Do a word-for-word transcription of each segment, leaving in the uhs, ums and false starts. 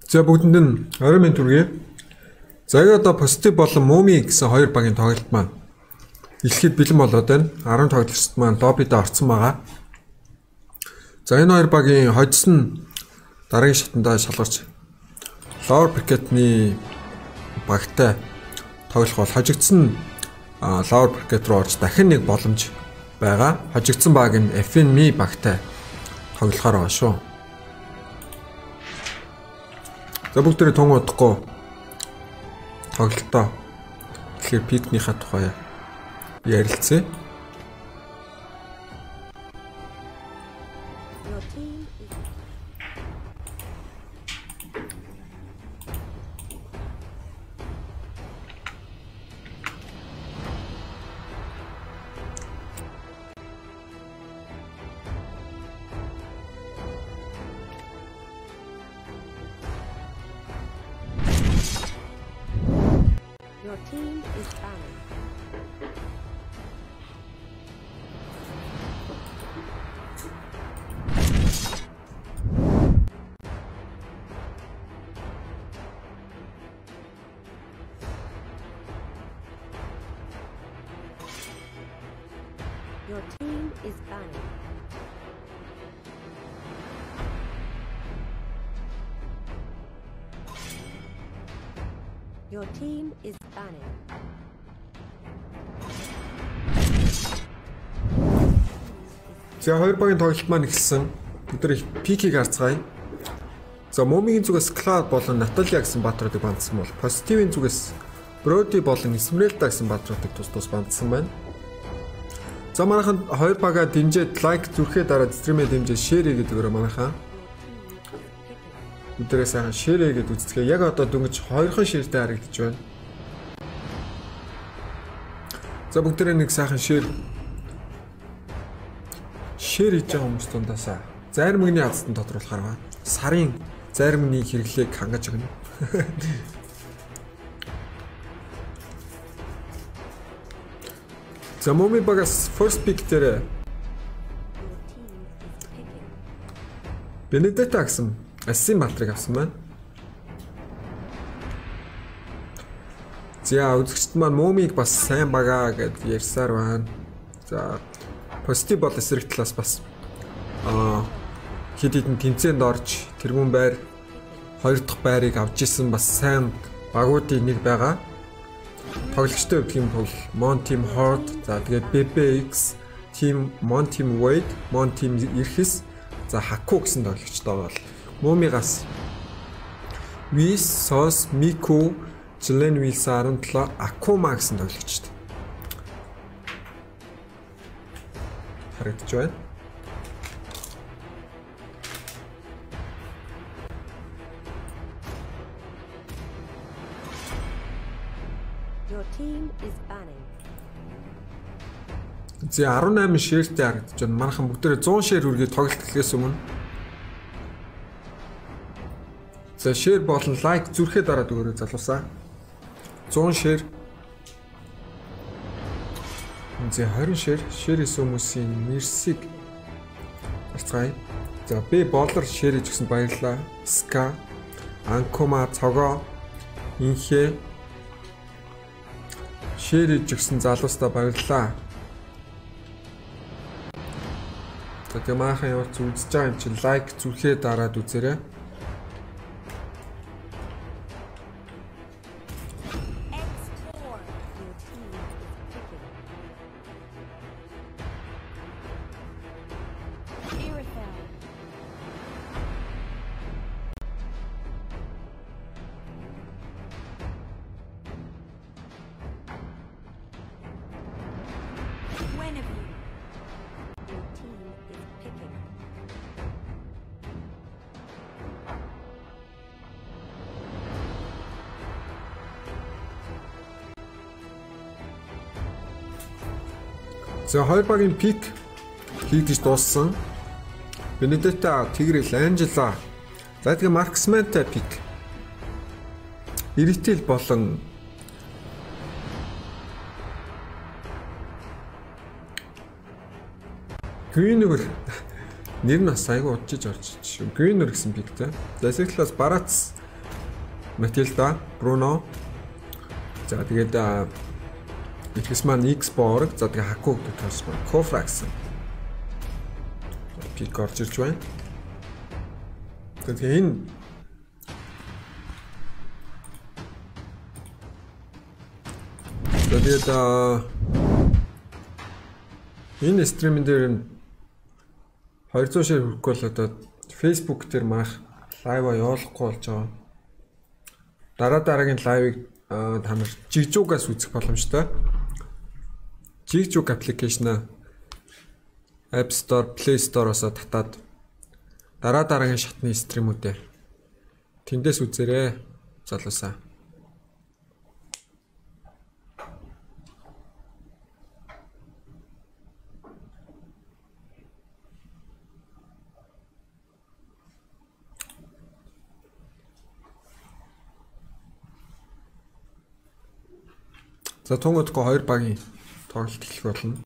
За бүгдэнд нь орой минь түргэе. За яг одоо позитив болон муми гэсэн хоёр багийн тоглолт маань эхлэхэд бэлэн болоод байна. арав тоглогчид маань лоббид орсон байгаа. За энэ хоёр багийн хожис нь дараагийн шатандаа шалгарч Lower Bracket-ний багтай тоглох бол хожигдсон Lower Bracket руу орж дахин нэг боломж байгаа. Хожигдсон баг нь эф эн эм багтай тоглохоор байгаа шүү. За бүгдээ тун удахгүй тоглолтоо тэгэхээр пикнийхаа тухай ярилцъя. Your team is banning. Your team is banning. Your team is banning. За хоёр багийн тоглолт маань эхэлсэн. Бид нар пикийг харцгаая. За Мумигийн зүгээс Клад болон Наталья гэсэн баатруудыг бандсан бол Позитивийн зүгээс Броди болон Исмрэлда гэсэн баатруудыг тус тус бандсан байна. За манайхан хоёр багаа дэмжиж лайк зүрхээ дараа стримээ дэмжиж шеэр хийгээд өгөөрэй манайхан. Өдрөө сайхан шеэр хийгээд үздэгээ. Яг одоо дөнгөж хоёрхан шеэртэй харагдаж байна. За бүгдээ нэг сайхан шеэр шеэр хийж байгаа хүмүүс дундаасаа зарим нэгний хадсан дотор болохоор ба сарын зарим нэг хэрэглээг хангаж өгнө. За Муми багаас first pick дээр Бенедетта гэсэн Асим матрыг авсан байна. За үзэгчд маань Мумиг бас сайн багаа гэж ярьсаар байна. За позитив бол эсрэг талаас бас аа хэд хэдэн тэмцээнд орж тэрүүн байр хоёр дахь байрыг авч исэн бас сайн багуудын нэг байгаа. Тоглогчтой гэх юм бол Mon Team Horde, за тэгээд би би икс, Team Mon Team Wade, Mon Team Ирхэс, за Haku гэсэн тоглогчтой бол Мумигаас Вис, Сос, Мику, Жилен Вилс арван долоо, Акума гэсэн тоглогчтой харагдаж байна. Your team is banning. За арван найман шеэртэй харагдаж байна. Манайхан бүгдээ зуун шеэр үргээд тоглолт эхлэхээс өмнө за шеэр болон лайк зүрхээ дараад өгөөрэй залуусаа. зуун шеэр. За хорин шеэр, шеэрээс хүмүүсийн мерсиг харцгаая. За би болор шеэр хийж өгсөнд баярлалаа. Ска, Анкума, Цогоо, Инхэ шеэр хийж өгсөн залуустаа баярлалаа. За тэгээ маахан яваад үзэж байгаа юм чинь лайк зүрхээ дараад үзээрэй. За хоёр багийн пик хийгдэж дууссан. Бенедетта, Тигрэл, Анжела. За тэгээ Марксментай пик. Ирител болон Гүнөр нэр нь бас айгүй удаж орж шүү. Гүнөр гэсэн пиктэй. За эсрэг талаас Барац Matilda, Bruno. За тэгээд итгэс маань X-Borg, за тэгээд Haku гэдэг тас маань Kofrax. Пик орж ирж байна. Тэгээд энэ Тэгээд энэ стримэн дээр двухсот шир хүрэхгүй бол одоо Facebook дээр манайх лайва явуулахгүй болж байгаа. Дараа дараагийн лайвыг та нар Jigjoog-аас үзэх боломжтой. Jigjoog аппликейшн App Store, Play Store-оос татаад дараа дараагийн шатны стримүүдээ тэндээс үзээрэй. Залуусаа. За тунгуудгүй хоёр багийн тоглолт эхлэх болно.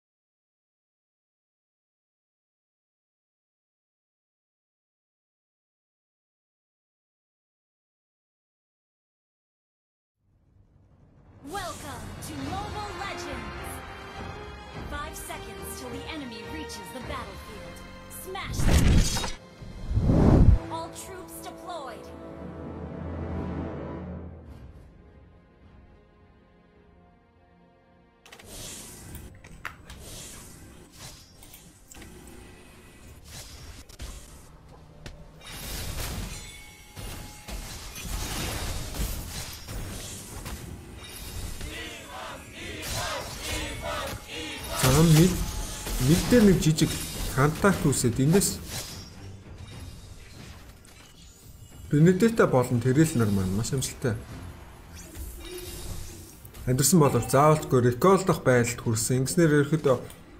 Welcome to Mobile Legends. Five seconds till the enemy reaches the battlefield. Smash them. All troops deployed. Мид мидээр нэг жижиг контакт үүсээд эндээс Бенедетта болон Тэрэл нар маань маш амжилттай Андерсон болов заавалгүй реколдох байдалд хүрсэн. Ингэснээр ерөөхдөө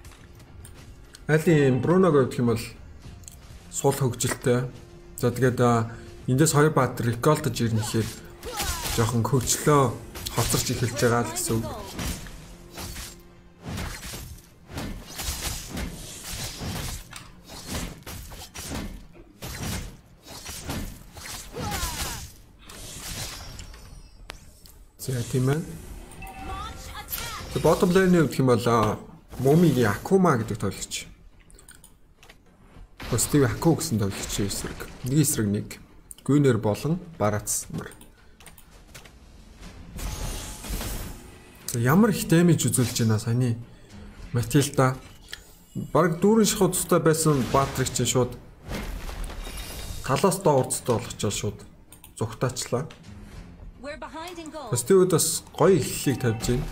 айлын Бруног гэх юм бол сул хөгжилтэй. За тэгээд эндээс хоёр баатар реколдож ирнэ гэхээр жоохон хөвчлөө хоцорч эхэлж байгаа л гэсэн үг. За тийм ээ. The bottom lane гэх юм бол Момигийн Акума гэдэг тоглогч. Positive Haku гэсэн тоглогч эсрэг. Нэг эсрэг нэг. Гүнэр болон Барац нар. Ямар их дэмэж үзүүлж байна саяны Matilda. Бараг дүүрэн шахуу тустай байсан Баатрыг чинь шууд талаас доо урдтай болгочоо шууд зүгтаачлаа. Positive бас гоё эхлэлийг тавьж байна.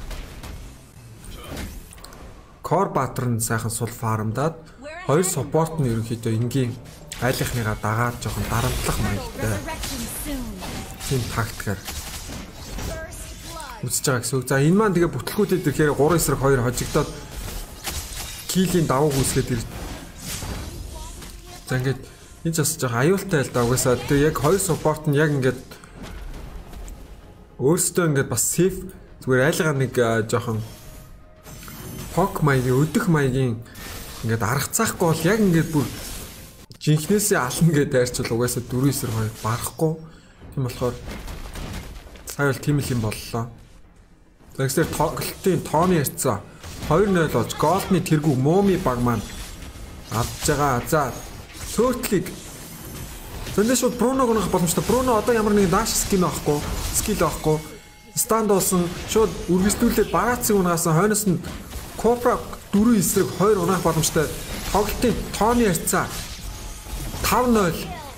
Кор Баатар нь сайхан сул фармдаад хоёр суппорт нь ерөнхийдөө энгийн айлынхныгаа дагаад жоохон дарамтлах маягтай. Тийм тактикаар үзэж байгаа гэсэн үг. За энэ маань тэгээ бүтлгүүдэд ирэхээр гурван эсрэг хоёр хожигдоод килийн давуу үүсгээд ир. За ингээд энэ ч бас жоохон аюултай л да угаасаа. Тэгээ яг хоёр суппорт нь яг ингээд өөрсдөө ингээд бас сейф зүгээр айлгаа нэг жоохон пок маягийн өдөх маягийн ингээд аргацаахгүй бол яг ингээд бүр жинхнээсээ ална гэдээ дайрчвал угаасаа дөрөв эсрэг хоёр барахгүй. Тийм болохоор сая бол тийм л юм боллоо. За гэсээр тоглолтын тооны ярьцсан хоёр нөл болж голдны тэргүү Моми баг маань авч байгаа. За цөөртлийг зөндөө шууд Бруно гонох боломжтой. Бруно одоо ямар нэгэн дааш скил авахгүй, скил авахгүй. Станд болсон шууд үргэлжлүүлээд Барацыг унаасан хойноос нь Копра дөрөв эсрэг хоёр унаах боломжтой. Тоглолтын тооны ярьцаа тавь нөл.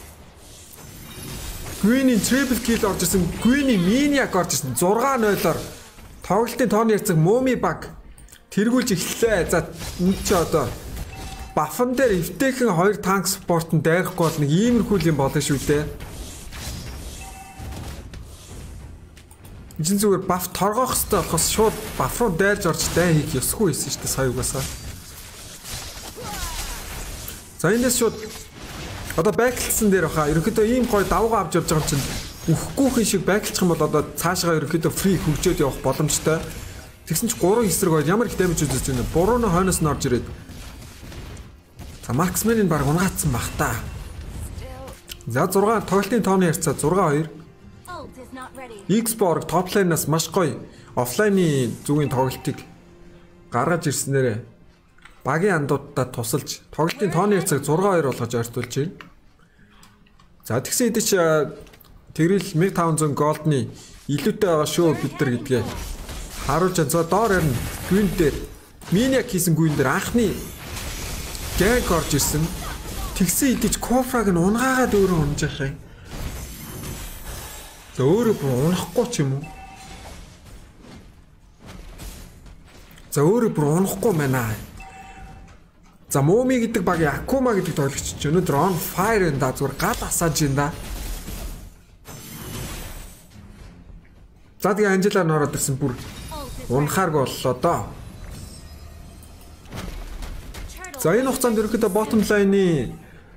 Гүний трипл килл орж ирсэн. Гүний миниак орж ирсэн. зурга нулоор тоглолтын тооны ярьцаг Моми баг тэргүүлж эхэллээ. За энэ ч одоо бафан дээр эвтэйхэн хоёр танк спорт нь дайрахгүй бол нэг иймэрхүү юм болно шүү дээ. Эцэн зүгээр баф торгоох хэрэгтэй болохоос шууд баф руу дайрж орж дай хийх ёсгүй байсан шүү дээ сая угаасаа. За энэс шууд одоо байклсан дээр баха ерөнхийдөө ийм гой давгаа авч явж байгаа юм чинь үхэхгүйхэн шиг байклчих юм бол одоо цаашгаа ерөнхийдөө фри хөгжөөд явах боломжтой. Тэгсэн чинь гурван эсрэг бол ямар их дэмэж үзэж байна. Бурууны хойноос нь орж ирээд за Марксменийг баг унагаацсан бах та. За зурга тоглолтын тооны ярьцаа зурга хоёр. not ready. X-Borg топлайнаас маш гоё офлайны зүгийн тоглолтыг гаргаж ирснээрээ багийн андуудтай тусалж тоглолтын тооны хэсэг сix two болгож ойртуулж байна. За тэгсэн хэдий ч Тэрэл one thousand five hundred голдны илүүтэй байгаа шүү бид нар гэдгээ харуулж байгаа. За доор харин гүн дээр Миньяк хийсэн гүн дээр анхны гэг орж ирсэн. Тэгсэн хэдий ч Кофраг нь унгаагаад өөрөө унж явах юм. За өөрөө бүр унахгүй ч юм уу? За өөрөө бүр унахгүй байна. За Моми гэдэг багийн Акума гэдэг тоглогч ч өнөөдөр on fire энэ да зүгээр гал асааж энэ да. За тэгээ Анжела нороод ирсэн бүр унахаарг боллоо доо. За энэ хугацаанд ерөөхдөө bottom line-ы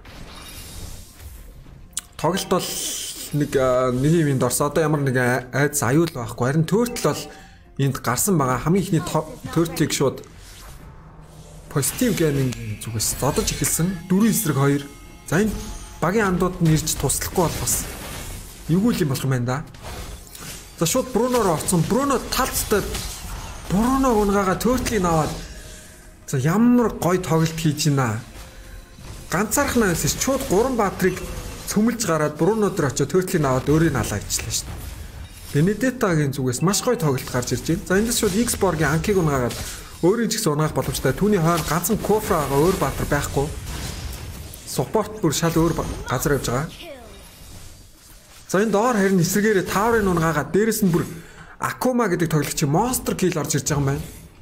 тоглолт бол нэг нэг юм энд орсон. Одоо ямар нэг айц аюул байхгүй. Харин төртөл бол энд гарсан байгаа. Хамгийн ихний төртлийг шууд positive gaming зүгээс зодож эхэлсэн. four эсрэг two. За энэ багийн андууд нь ирж туслахгүй бол бас эвгүй юм болох юм байна да. За шууд Бруноор орсон. Бруно талцтай Бруно унгаагаа төртлийг наваад за ямар гоё тоглолт хийж байна. Ганцаархнаа байсан шууд гурван баатрыг цөмөлж гараад Бруно дээр очиод төртлийг наваад өөрийг алаа ичлээ шүү дээ. Бенедеттагийн зүгээс маш гоё тоглолт гарч ирж байна. За эндээс шууд X-Borg-ийн анкиг унгаагаад өөрийн ч гэсэн унаах боломжтой. Түүний хойно ганцхан Кофра байгаа өөр баатар байхгүй. Support бүр шал өөр газар явж байгаа. За энэ доор харин эсрэгээрээ Таврын унгаагаад дээрэс нь бүр Акума гэдэг тоглогчийн Monster Kill орж ирж байгаа юм байна.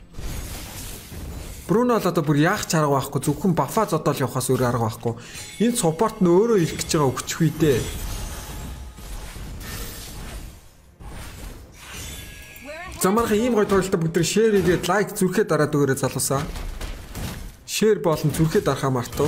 Бруно л одоо бүр яах ч арга байхгүй. Зөвхөн бафа зодоол явахаас өөр арга байхгүй. Энэ support нь өөрөө ирэх гэж байгаа өвчих үедээ. Замархан ийм гоё тоглолтод бүгд share хийгээд лайк зүрхээ дараад өгөөрэй залуусаа. Share болон зүрхээ дарахаа мартав.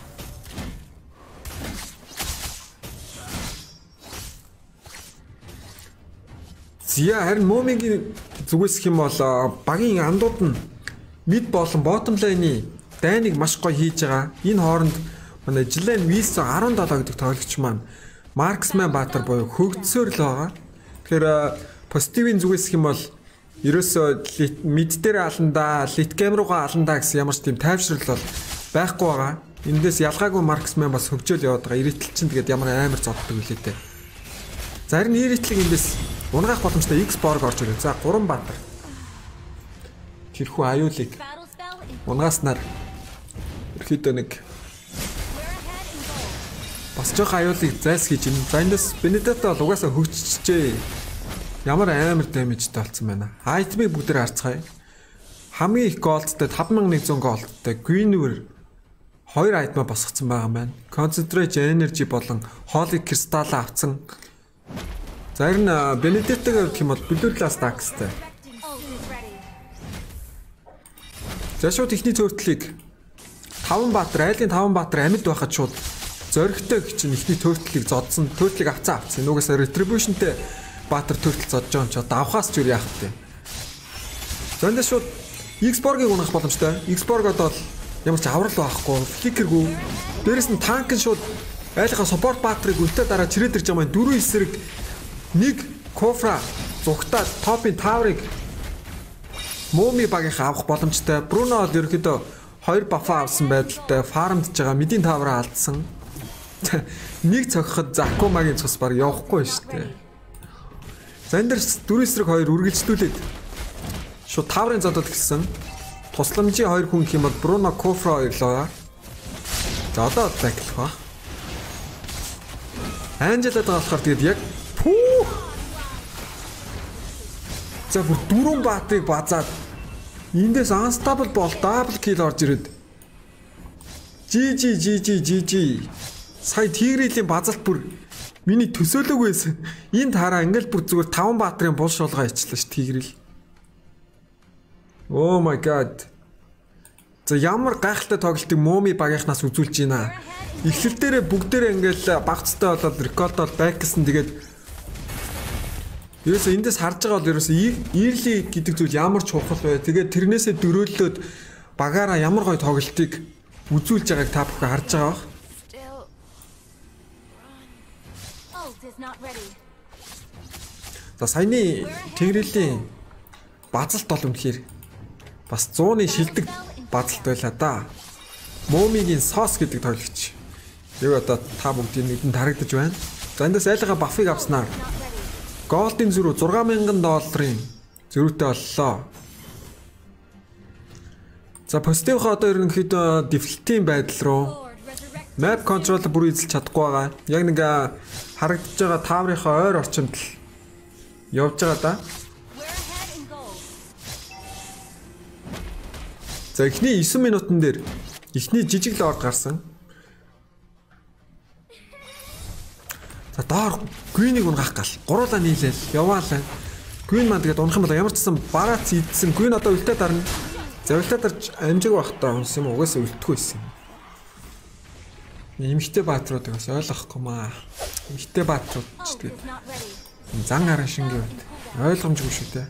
Зя харин Момигийн зүгээс хэм бол багийн андууд нь mid болон bottom lane-ийн дайныг маш гоё хийж байгаа. Энэ хооронд манай Жилен Вилсон seventeen гэдэг тоглогч маань Marksman Баатар буюу хөгдсөөр л байгаа. Тэгэхээр позитивын зүгээс хэм бол ерөөсөө mid дээр аландаа, lit game руугаа аландаа гэсэн ямар ч тийм тайвшрал бол байхгүй байгаа. Эндээс ялгаагүй Marksman бас хөгжөөл яваад байгаа. Ирэтл чинь тэгээд ямар амар зоддог үлээ те. За харин Ирэтлиг эндээс унгаах боломжтой X-Borg орж ирээ. За three Баатар. Тэрхүү аюулыг унгааснаар ерхийдөө нэг бас жоох аюулыг зайлс хийж юм. За эндээс Бенедетта бол угаасаа хөгжчихжээ. Ямар амар дэмэжтэй болсон байна. Айтмыг бүгдээр харцгаая. Хамгийн их голдтой five thousand one hundred голдтой Greenware two айтма босгоцсон байгаа юм байна. Concentrate Energy болон Holy Crystal авцсан. За харин Бенедеттагийн хувьд хэм бол Blue Stacks-тай. За шууд ихний төртлийг five Баатар, айлын five Баатар амьд байхад шууд зоригтой гэж ихний төртлийг зодсон. Төртлийг авцаа авцсан. Нугасаа Retribution-тэй Баатар төртөл зодж байгаа юм чи одоо авахаас ч юу яах вэ? За эндээс шууд X-Borg-ыг унах боломжтой. X-Borg одоо ямар ч аврал байхгүй, фликергүй. Дээрэс нь танк нь шууд айлынхаа support Баатрыг үлдээ дараа чирээд ирж байгаа юм. four эсрэг нэг Кофра зүгтаад топын Таврыг Моми багийнхаа авах боломжтой. Бруно бол ерөөхдөө two бафа авсан байдалтай фармдж байгаа. Мэдийн Тавраа алдсан. Нэг цогход Акумагийн цус баг явахгүй шүү дээ. За энэ дэр four эсрэг two үргэлжлүүлээд шууд Таврын зодод эхэлсэн. Тусламжийн хоёр хүн гэх юм бол Бруно Кофра хоёрлоо. За одоо таклах ба. Анжелад байгаа болохоор тэгээд яг пүү. За бүр дөрвөн баатрыг базаад эндээс unstable бол double kill орж ирээд жи жи жи жи жи жи сая Тигрилийн базалт бүр миний төсөөлөөг байсан. Энд хараа ингээл бүр зүгээр five баатрын бул шулгаа ичлээ ш Тигрил. Oh my god. За ямар гайхалтай тоглолтыг Моми багийнхнаас үзүүлж байна. Эхлэл дээрээ бүгдээрээ ингээл багцтай болоод рекордол байксэн тэгээд ерөөсөө эндээс харж байгаа бол ерөөсөө early гэдэг зүйл ямар чухал вэ? Тэгээд тэрнээсээ дөрөөллөөд багаараа ямар гоё тоглолтыг үзүүлж байгааг та бүхэн харж байгаа бах. За саяны Тэгрэлийн базалт бол үнэхээр бас зууны шилдэг базалт байлаа да. Момигийн сос гэдэг тоглогч. Яг одоо та бүгдийн нүдэнд харагдаж байна. За эндээс айлгаа бафыг авснаар голдын зөрүү зургаан мянган долларын зөрүүтэй боллоо. За позитивхоо одоо ерөнхийдөө дефлтийн байдал руу map controller бүр эзэлж чадахгүй байгаа. Яг нэг харагдаж байгаа тааврынхаа ойр орчимд л явж байгаа да. За эхний девять минутан дээр эхний жижиг лорд гарсан. За доор Гвинийг унгах гал. Гуруулаа нийлээл яваалаа. Гвин маань тэгээд унах юм бол ямар ч сан бараац идсэн. Гвин одоо үлдээд дарна. За үлдээд дарж амжиг багтаа унсан юм угаасаа үлдэхгүй байсан юм. Имхтэй баатрууд бас ойлгохгүй маа. Имхтэй баатрууд ч тэгээд зан гараа шингээ байд. Ойлгомжгүй шүү дээ.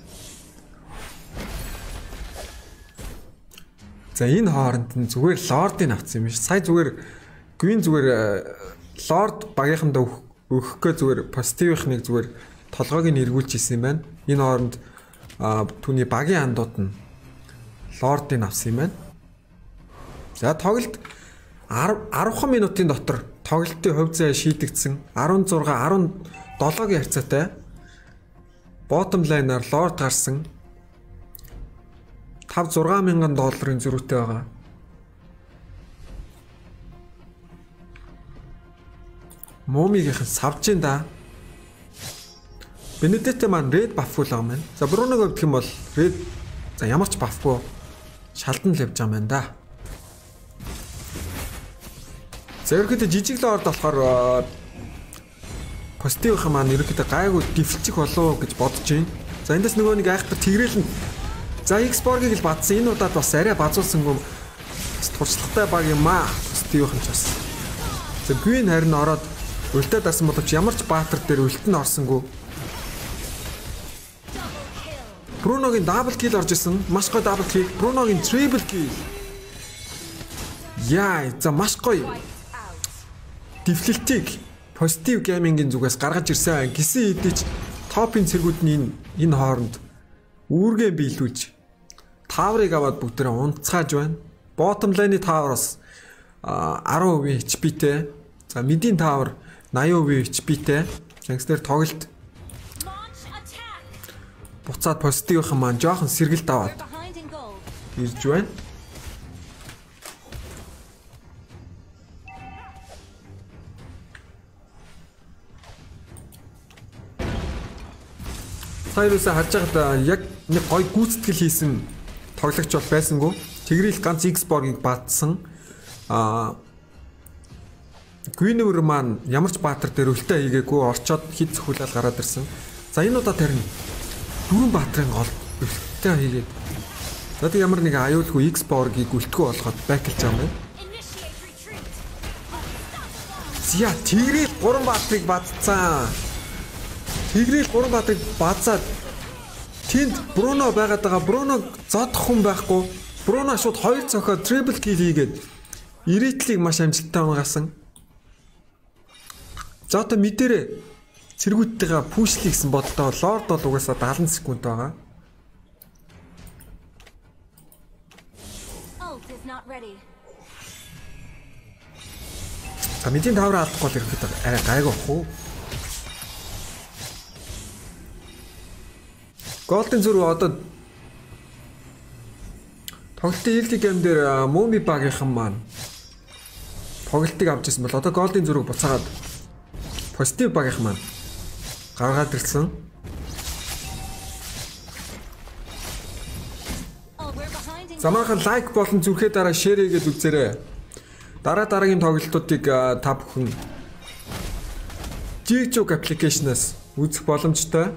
За энэ хооронд нь зүгээр лордыг авсан юм биш. Сая зүгээр Гвин зүгээр лорд багийнхандаа өгөхгүй зүгээр позитивынхныг зүгээр толгойг нь эргүүлж исэн юм байна. Энэ хооронд түүний багийн андууд нь лордыг авсан юм байна. За тоглолт десять минутын дотор тоглолтын хувь зай шийдэгдсэн.16,17-гийн харьцаатай. Bottom lane-аар лорд гарсан. five six мянган долларын зөрүүтэй байгаа. Момигийнх нь савж ин да. Бенедетте маань red buff-ул байгаа юм байна. За Бруног өвдөх юм бол red за ямар ч buff-гүй шалдан л явж байгаа юм байна да. За ерөөхдөө жижиг лорд болохоор позитивх маань ерөөхдөө гайгүй дифлчих болов гэж бодож байна. За эндээс нөгөө нэг айхтар Тэгрэл нь за X-Borg-ыг л бадсан. Энэ удаад бас арай базуулсангүй туршлагатай баг юм аа. Позитивх нь ч бас. За Гвин харин ороод үлдээд дарсан боловч ямар ч баатар дээр үлтэн орсонгүй. Бруногийн дабл кил орж исэн. Маш гоё дабл кил. Бруногийн трипл кил. Яа, за маш гоё. Дефлтиг позитив геймингийн зүгээс гаргаж ирсэн гисэн хэдийч топын цэргүүд нь энэ энэ хооронд үүргээ биелүүлж таврыг аваад бүгдээ унтцааж байна. Bottom lane-ийн тавраас ten percent эйч пи-тэй. За midийн тавар eighty percent эйч пи-тэй. Загснэр тоглолт буцаад позитивхан маань жоохон сэргэлт аваад ирж байна. Саяруусаа харж байгаад яг нэг гой гүйцэтгэл хийсэн тоглогч бол байсангүй. Тэгрэл ганц X-Borg-ыг баатсан. Аа Гвинээр маань ямар ч баатар дээр үлтээ хийгээгүй орчоод хит зөвхөлөл гараад ирсэн. За энэ удаа тарин дөрвөн баатрын гол үлтээ хийгээд. За тэг ямар нэг аюулгүй X-Borg-ыг үлтгүү болгоод байкэлж байгаа юм байна. Зя Тэгрэл гурван баатрыг баатсан. Тэгрэл гурван баатрыг баацаад тэнд Бруно байгаад байгаа. Бруног зодох хүн байхгүй. Бруно шууд хоёр цохоо трипл кил хийгээд Иритлийг маш амжилттай унгасан. За одоо мэдэрээ цэргүүдтэйгээ пүүшлээ гэсэн бодлоо лорд бол угаасаа seventy секунд байгаа. За мэдийн тавраа алдахгүй л ирэхэд арай гайгүй бах уу. Голден зөрүү одоо тоглолтын early game дээр Моми багийнхан маань тоглолтыг авч ирсэн бол одоо голден зөрүүг буцаагаад позитив багийнхан маань гаргаад ирсэн. Замаахан лайк болон зүрхээ дараа шеэр хийгээд үзээрэй. Дараа дараагийн тоглолтуудыг та бүхэн Jigjoog application-аас үзэх боломжтой.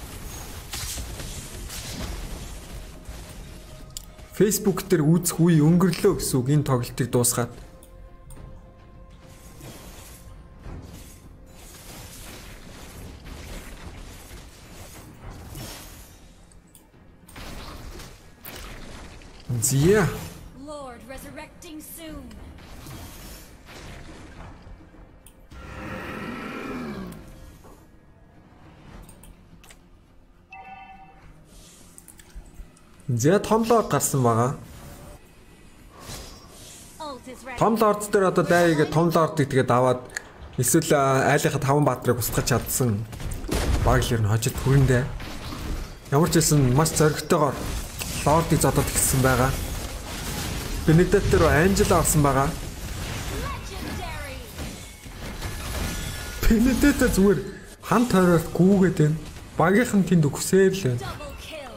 Facebook дээр үзэх үе өнгөрлөө гэсэн үг энэ тоглолтыг дуусгаад. Зия. Lord resurrecting soon. Зэ том лорд гарсан байгаа. Ult is ready. Том лорд дээр одоо дайгээ том лордыг тэгээд аваад эсвэл айлынхаа таван баатрыг устгах чадсан. Баг л ер нь хожид хүрэндээ. Ямар ч хэлсэн маш зоригтойгоор лордыг зодод ихсэн байгаа. Бенедетт руу Анжела орсон байгаа. Legendary. Бенедетт зүгээр хан тойроод гүүгээд байна. Багийнхан тэнд өгсээр л байна. Double kill.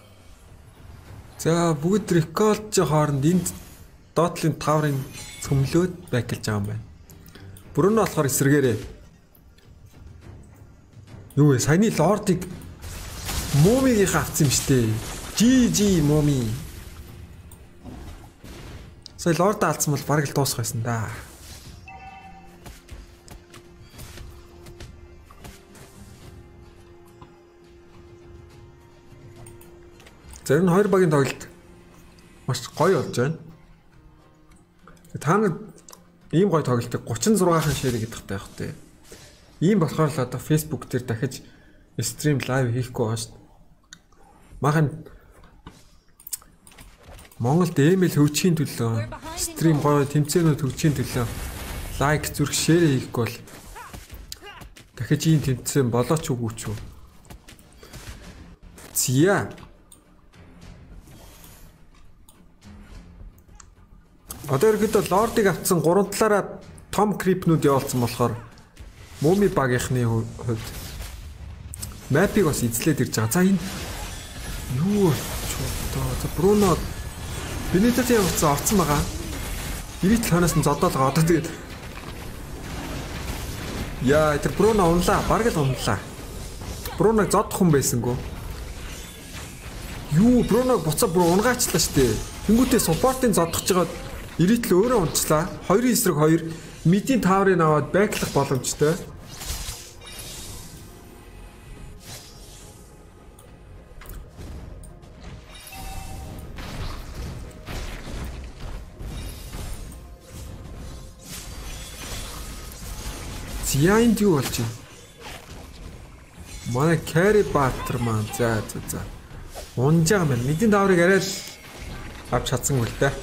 За бүгд реколж хооронд энд доотлын таврын цөмлөөд байкалж байгаа юм байна. Бүрөнө болохоор эсрэгээрээ. Юу вэ? Саяны лордыг Мумиг авсан юм штэ. Жи жи Муми. Сая лорд алдсан бол бараг л дуусах байсан да. Тэр нь хоёр багийн тоглолт маш гоё болж байна. Та нар ийм гоё тоглолтыг гучин зургаан ширээ гэдэг таах те. Ийм болохоор л одоо Facebook дээр дахиж стрим лайв хийхгүй байгаа шүү дээ. Махан Монголд эмэйл хөгжихийн төлөө стрим гоё тэмцээнүүд хөгжихийн төлөө лайк зүрх ширээ хийхгүй бол дахиж ийм тэмцээн болооч үгүй ч үү. Зя одоо ихэд лордыг авцсан гурван талаараа том крипнүүд явуулсан болохоор Муми багийнхны хувьд мапыг бас эзлээд ирж байгаа. За энэ юу чуудаа. За Бруно Бенедетт явуулсан орцсон байгаа. Ирээд ханаас нь зодоолгоо одоо тэгээд яа тэр Бруно унлаа. Бараг л унлаа. Бруног зодох хүн байсангүй. Юу Бруног буцаа бүр унгаачлаа штэ. Тэнгүүтээ суппортын зодохж жагаад ирээд л өөрөө унцлаа. Хоёрын эсрэг хоёр мидийн таврыг аваад байклах боломжтой. Зяанд юу болж байна? Манай Carry Butler маань за за за. Унж байгаа юм. Мидийн таврыг арай л авч чадсан үл дээ.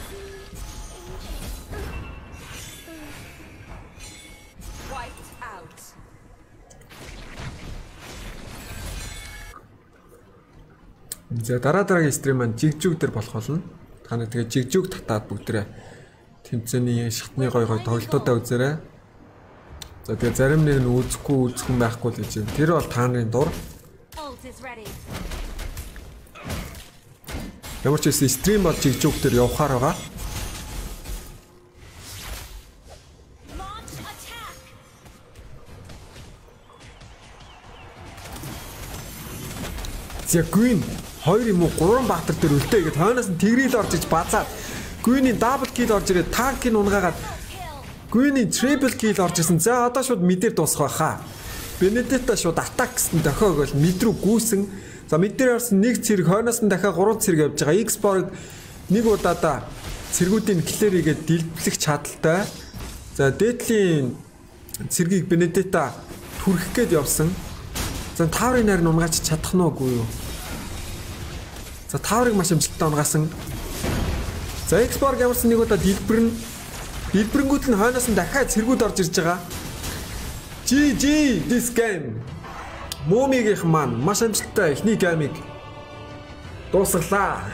За дараа дараагийн стрим маань жигжүүг дээр болох болно. Та нар тэгээ жигжүүг татаад бүгдрээ тэмцээний шатны гой гой тоглолтуудаа үзээрэй. За тэгээ зарим нэг нь үзэхгүй үзхэн байхгүй л гэж юм. Тэр бол та нарын дур. Ямар ч гэсэн стрим бол жигжүүг дээр явахаар байгаа. За Queen хоёр юм уу гурван баатар дээр үлдээ гэж хойноос нь тэгрэл орж иж базаад Queen-ийн double kill орж ирээд танкийг унгаагаад Queen-ийн triple kill орж исэн. За одоо шууд мэдээр дуусах байхаа. Benedetт шууд attack гэсэн дохиог бол мэд рүү гүйсэн. За мэдээр орсон нэг цэрэг хойноос нь дахиад гурван цэрэг явж байгаа. X-Borg нэг удаадаа цэргүүдийн clear хийгээд дэлбэлэх чадaltaй. За Deadly цэргийг Benedetт түрхэх гээд явсан. За таврын найр нь унгаач чадах нь үгүй юу? За таврыг маш амжилттай унгаасан. За X-Borg ямарсан нэг удаа дэлбэрнэ. Дэлбэрэнгүүд нь хойноос нь дахиад цэргүүд орж ирж байгаа. G G this game. Мумигийнх маань маш амжилттай эхний геймийг дуусгалаа.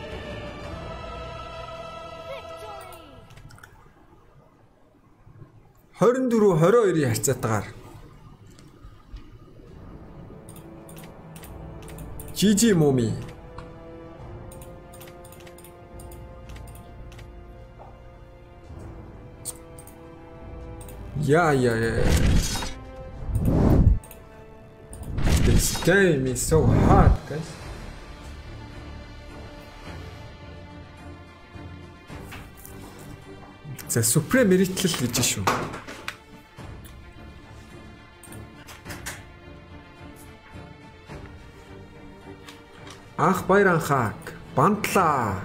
двадцать четыре двадцать двуын харьцаатаагаар G G Муми. Yeah, yeah, yeah. This game is so hard, guys. За Supreme мэритлэл гэж шүү. Анх баяр анхаак бантлаа.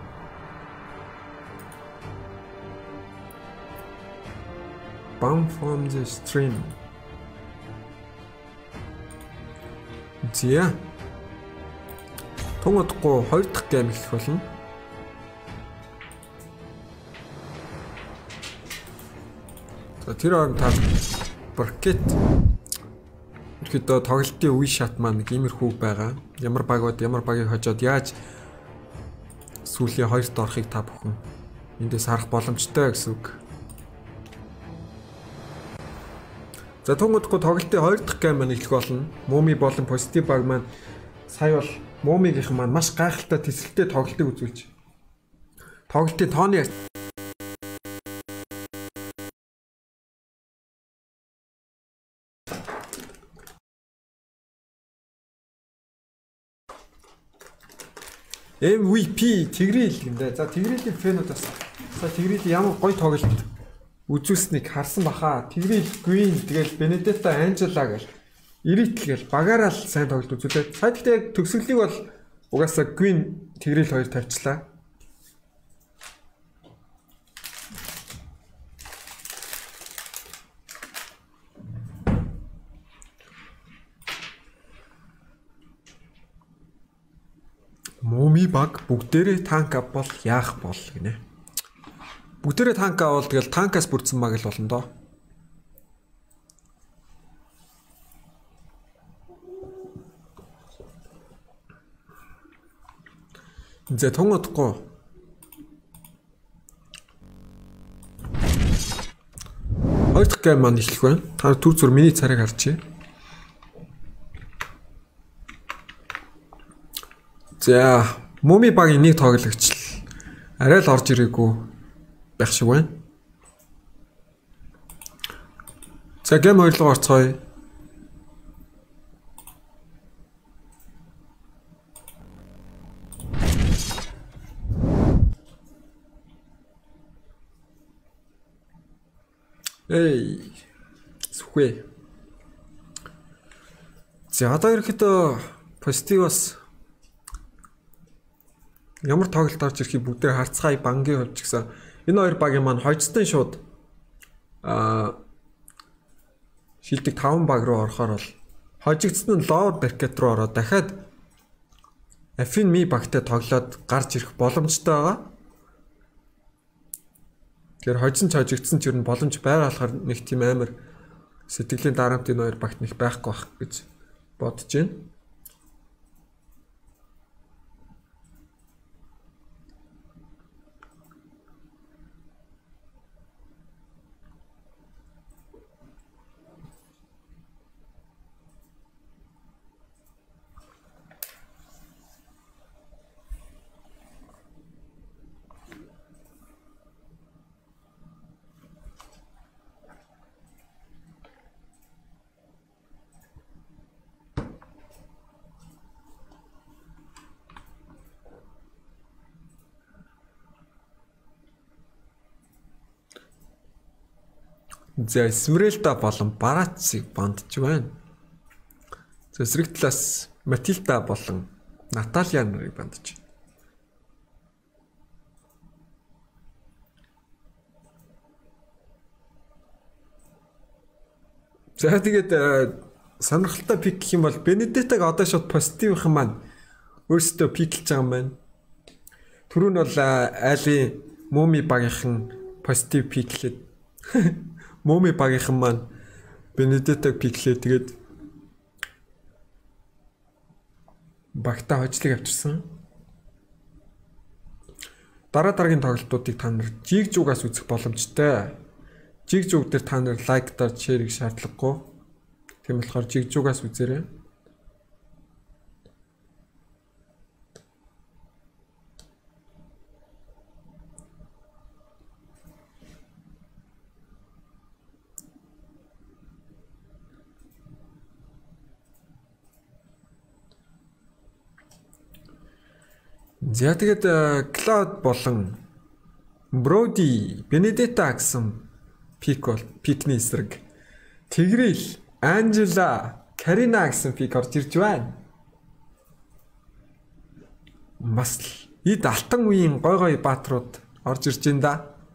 Ban from the stream. Зя. Тун удахгүй хоёр дахь гейм эхлэх болно. За тэр хооронд та бракет ихэд тоглолтын үе шат маань иймэрхүү байгаа. Ямар багууд ямар багийг хожоод яаж сүүлийн хоёрт орохыг та бүхэн эндээс харах боломжтой гэсэн үг. За тун удахгүй тоглолтын хоёр дахь гейм маань эхлэх болно. Муми болон позитив баг маань сая бол Мумигийнх маань маш гайхалтай тэсэлтэй тоглолтыг үзүүлж. Тоглолтын тооны эм ви пи Тэгрэл гэмдэ. За Тэгрэлийн фэнүүдээс за Тэгрэл ямар гоё тоглолт үзүүлснийг харсан баха. Тэгрэл Queen тэгэл Benedetta Angela гэл Иритл гэл багаараа л сайн тоглолт үзүүлээд. Сая гэхдээ төгсгөлийг бол угаасаа Queen Тэгрэл хоёр тавьчлаа. Муми баг бүгдээрээ танк ав бол яах бол гинэ. Бүгдээрээ танк авал тэгэл танкаас бүрдсэн баг л болно доо. За тун удахгүй хоёр дахь гейм маань эхлэх байна. Та түр зүр миний царайг харчих. За Муми багийн нэг тоглогч л арай л орж ирээгүй байх шиг байна. За гейм хоёр руу орцгоё. Эй, сүхвэ. За одоо ирэхэд позитивос ямар тоглолт орж ирэхийг бүгдээ харцгаая бангийн хувьд ч гэсэн энэ хоёр багийн маань хождсон шууд аа шилдэг таван баг руу орохоор бол хожигдсон нь лоор баркет руу ороод дахиад Афин ми багтай тоглоод гарч ирэх боломжтой байгаа. Тэгэхээр хожсон ч хожигдсон ч ер нь боломж байгаа болохоор нэг тийм амар сэтгэлийн дарамт энэ хоёр багт нэг байхгүй байх гэж бодож байна. За Смрэлда болон Барацыг бандж байна. За эсрэг талаас Матилда болон Наталья нарыг бандж. За тэгээд сонирхолтой пик гэх юм бол Бенедеттаг одоо шууд позитивийнхан маань өөрсдөө пиклж байгаа юм байна. Түрүү нь бол айлын Муми багийнхан позитив пиклээд Муми багийнхан маань Бенедеттаг пиклээ тэгээд багтаа хожлыг авчирсан. Дараа дараагийн тоглолтуудыг та нар жиг жугаас үзэх боломжтой. Жиг жуг дээр та нар лайктаар шеэрийг шаардлагагүй. Тийм болохоор жиг жугаас үзээрэй. За тэгээд Cloud болон Brody, Benedetta гэсэн пик бол пикний эсрэг. Тэгрэл, Angela, Karina гэсэн пик орж ирж байна. Бас эд алтан үеийн гой гой бааtruуд орж ирж байна да.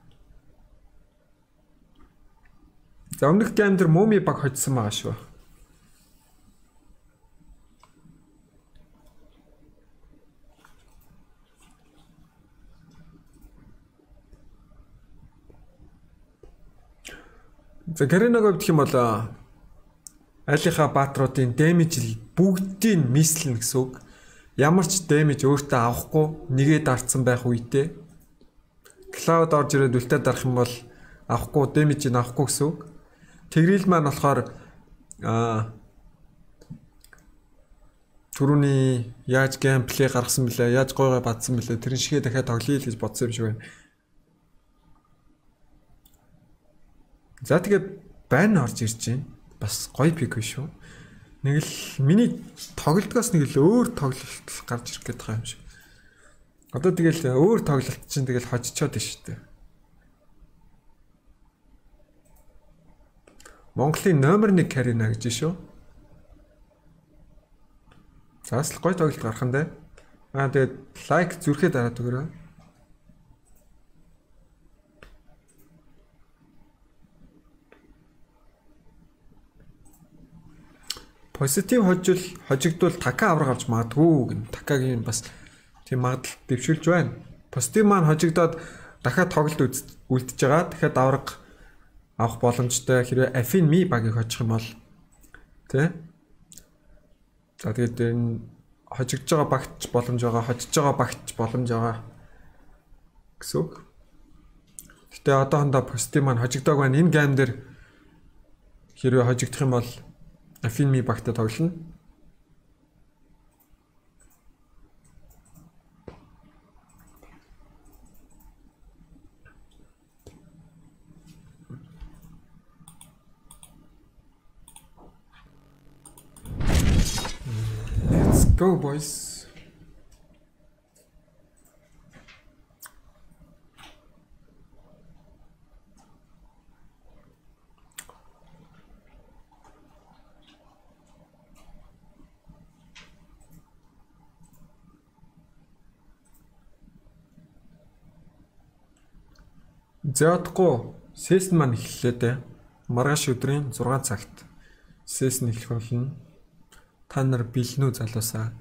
За өмнөх гейм дээр Муми баг хоцсон байгаа шүү. За Каринаг гэх юм бол айлынхаа баатруудын дэмэж бүгдийг мислэн гэсэн үг. Ямар ч дэмэж өөртөө авахгүй нэгээ дарцсан байх үедээ Cloud орж ирээд үлдээд дарах юм бол авахгүй дэмэж авахгүй гэсэн үг. Тэгрэл маань болохоор аа түрүүний яаж геймплей гаргасан бэлээ, яаж гойгой бадсан бэлээ, тэрэн шигээ дахиад тоглоё л гэж бодсон юм шиг байна. За тэгээд байн орж ирж байна. Бас гоё пик биш үү? Нэг л миний тоглолтоос нэг л өөр тоглолт гарч ирэх гээд байгаа юм шиг. Одоо тэгэл өөр тоглолт чинь тэгэл хожичоод байна шүү дээ. Монголын номер нэг Карина гэж шүү. Заас л гоё тоглолт гарах нь дээ. Аа тэгээд лайк зүрхээ дараад өгөөрэй. Позитив хожил хожигдвол така авраг авч магадгүй гэн. Такагийн бас тийм магадлал дэвшүүлж байна. Позитив маань хожигдоод дахиад тоглолт үлдчихэж байгаа. Дахиад авраг авах боломжтой хэрвээ Affin Mi багийг хожих юм бол тий. За тэгээд энэ хожигдж байгаа багт боломж байгаа, хожиж байгаа багт боломж байгаа гэсэн үг. Гэтэ одоохондоо позитив маань хожигдог байна. Энэ гейм дээр хэрвээ хожигдох юм бол Affin Mi багтаа тоглоно. Let's go boys. Зэотгүй сессн маань эхэллээ дээ. Маргааш өдрийн зургаан цагт сессн эхлэх болно. Та нар бэлэн үү залуусаа?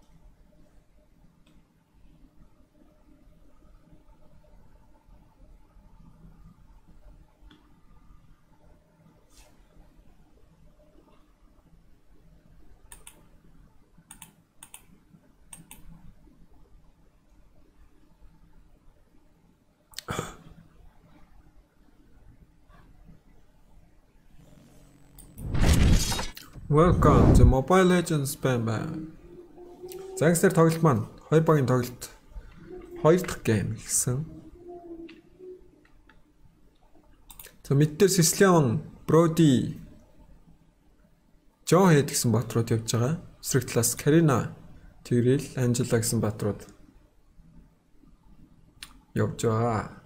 Welcome to Mobile Legends Spam. Загсаар тоглолт маань хоёр багийн тоглолт хоёр дахь гейм гэсэн. За мэддээ Сислиан, Броди, Жон Хэд гэсэн батрууд явж байгаа. Эсрэг талаас Карина, Тэгрэл, Анжела гэсэн батрууд явж байгаа.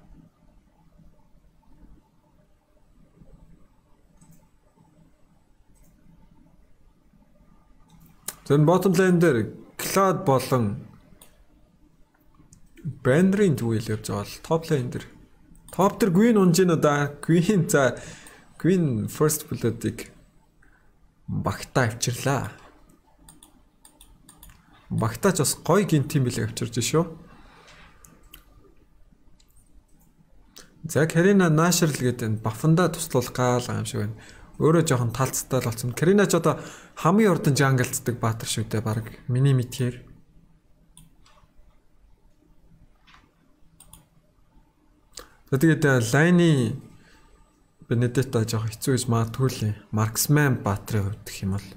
Зэн bottom lane дээр Cloud болон Banner-ийн зүйл явж байгаа л top lane дээр. Top дээр Queen унж ийн удаа. Queen за Queen first blood-ыг багтаа авчирлаа. Багтаач бас гоё гин тим билэг авчирч шүү. За Карина Nashorl гэдэг энэ бафанда туслуулах гал юм шиг байна. Өөрөө жоохон талцтай л болсон. Карина ч одоо хамгийн урдан жанглцдаг баатар шүү дээ баг. Миний мэдхээр. Тэгээд лайны Benedetta жоох хэцүү гэж магадгүй л Marksman баатрын хувьд гэх юм бол.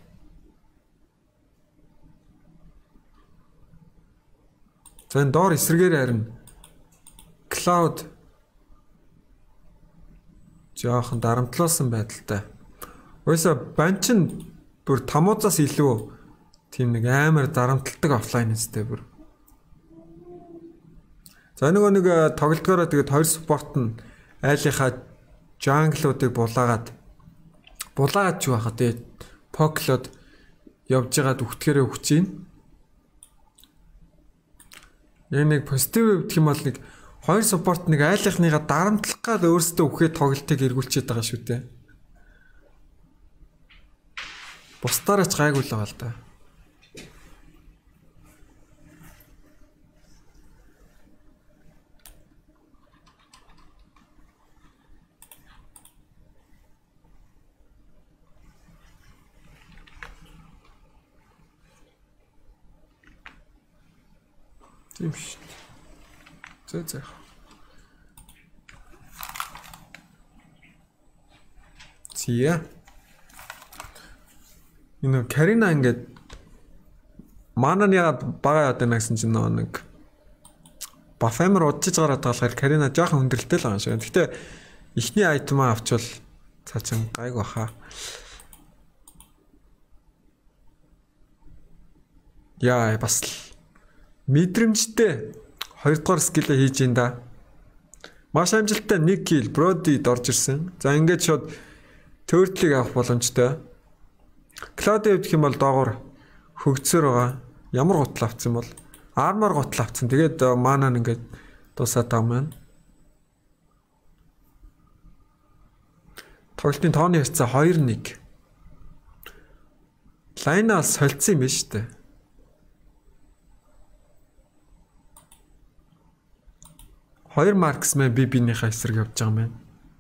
За энэ доор эсрэгээр харин Cloud жоохон дарамтлуулсан байдалтай. Уйса банчин бүр тамуузаас илүү тийм нэг амар дарамтлагдаг офлайн нэстэй бүр. За нөгөө нэг тоглолтгоороо тэгээд хоёр спорт нь айлынхаа жанглуудыг булаагаад булаагаад ч байхад тэгээд поклод явж байгаад үхтгэрээ үхэж гин. Яг нэг позитив гэх юм бол нэг хоёр спорт нэг айлынхныгаа дарамтлах гал өөрсдөө үхээд тоглолтыг эргүүлчихэд байгаа шүү дээ. Бусдаараач гайгүй л байгаа л да. Тийм шүү. Зөө зөө. Зия. Энэ Карина ингээд манан ягаад бага яад байна гэсэн чинь нэг бафемер удаж гараад байгаа болохоор Карина жоохон хүндрэлтэй л байгаа юм шиг. Гэхдээ ихний айтемаа авчвал цаачин гайг баха. Яа бас мэдрэмжтэй хоёрдугаар скиллээ хийж ин да. Маш амжилттай нэг килл Бродид орж ирсэн. За ингээд шууд Turtle-ийг авах боломжтой. Cloud-ийг авчих юм бол доогоор хөгжсөр байгаа. Ямар гутал авсан бол армор гутал авсан. Тэгээд манаа ингээд дуусаад байгаа маань. Тоглолтын тооны харьцаа хоёр нэг. Лайнаас солилцсон юм байна шүү дээ. Хоёр марксмен би биенийхээ эсрэг явж байгаа юм байна.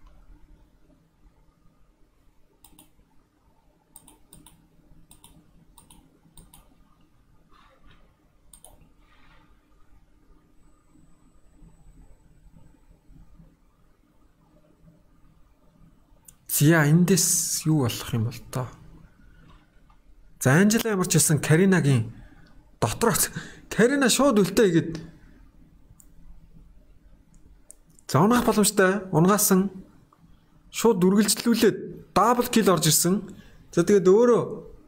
Зя эндээс юу болох юм бол тоо. За Анжела ямар ч байсан Каринагийн дотроос Карина шууд үлдээ игээд за унах боломжтой. Унгаасан шууд үргэлжлүүлээд дабл килл орж ирсэн. За тэгээд өөрөө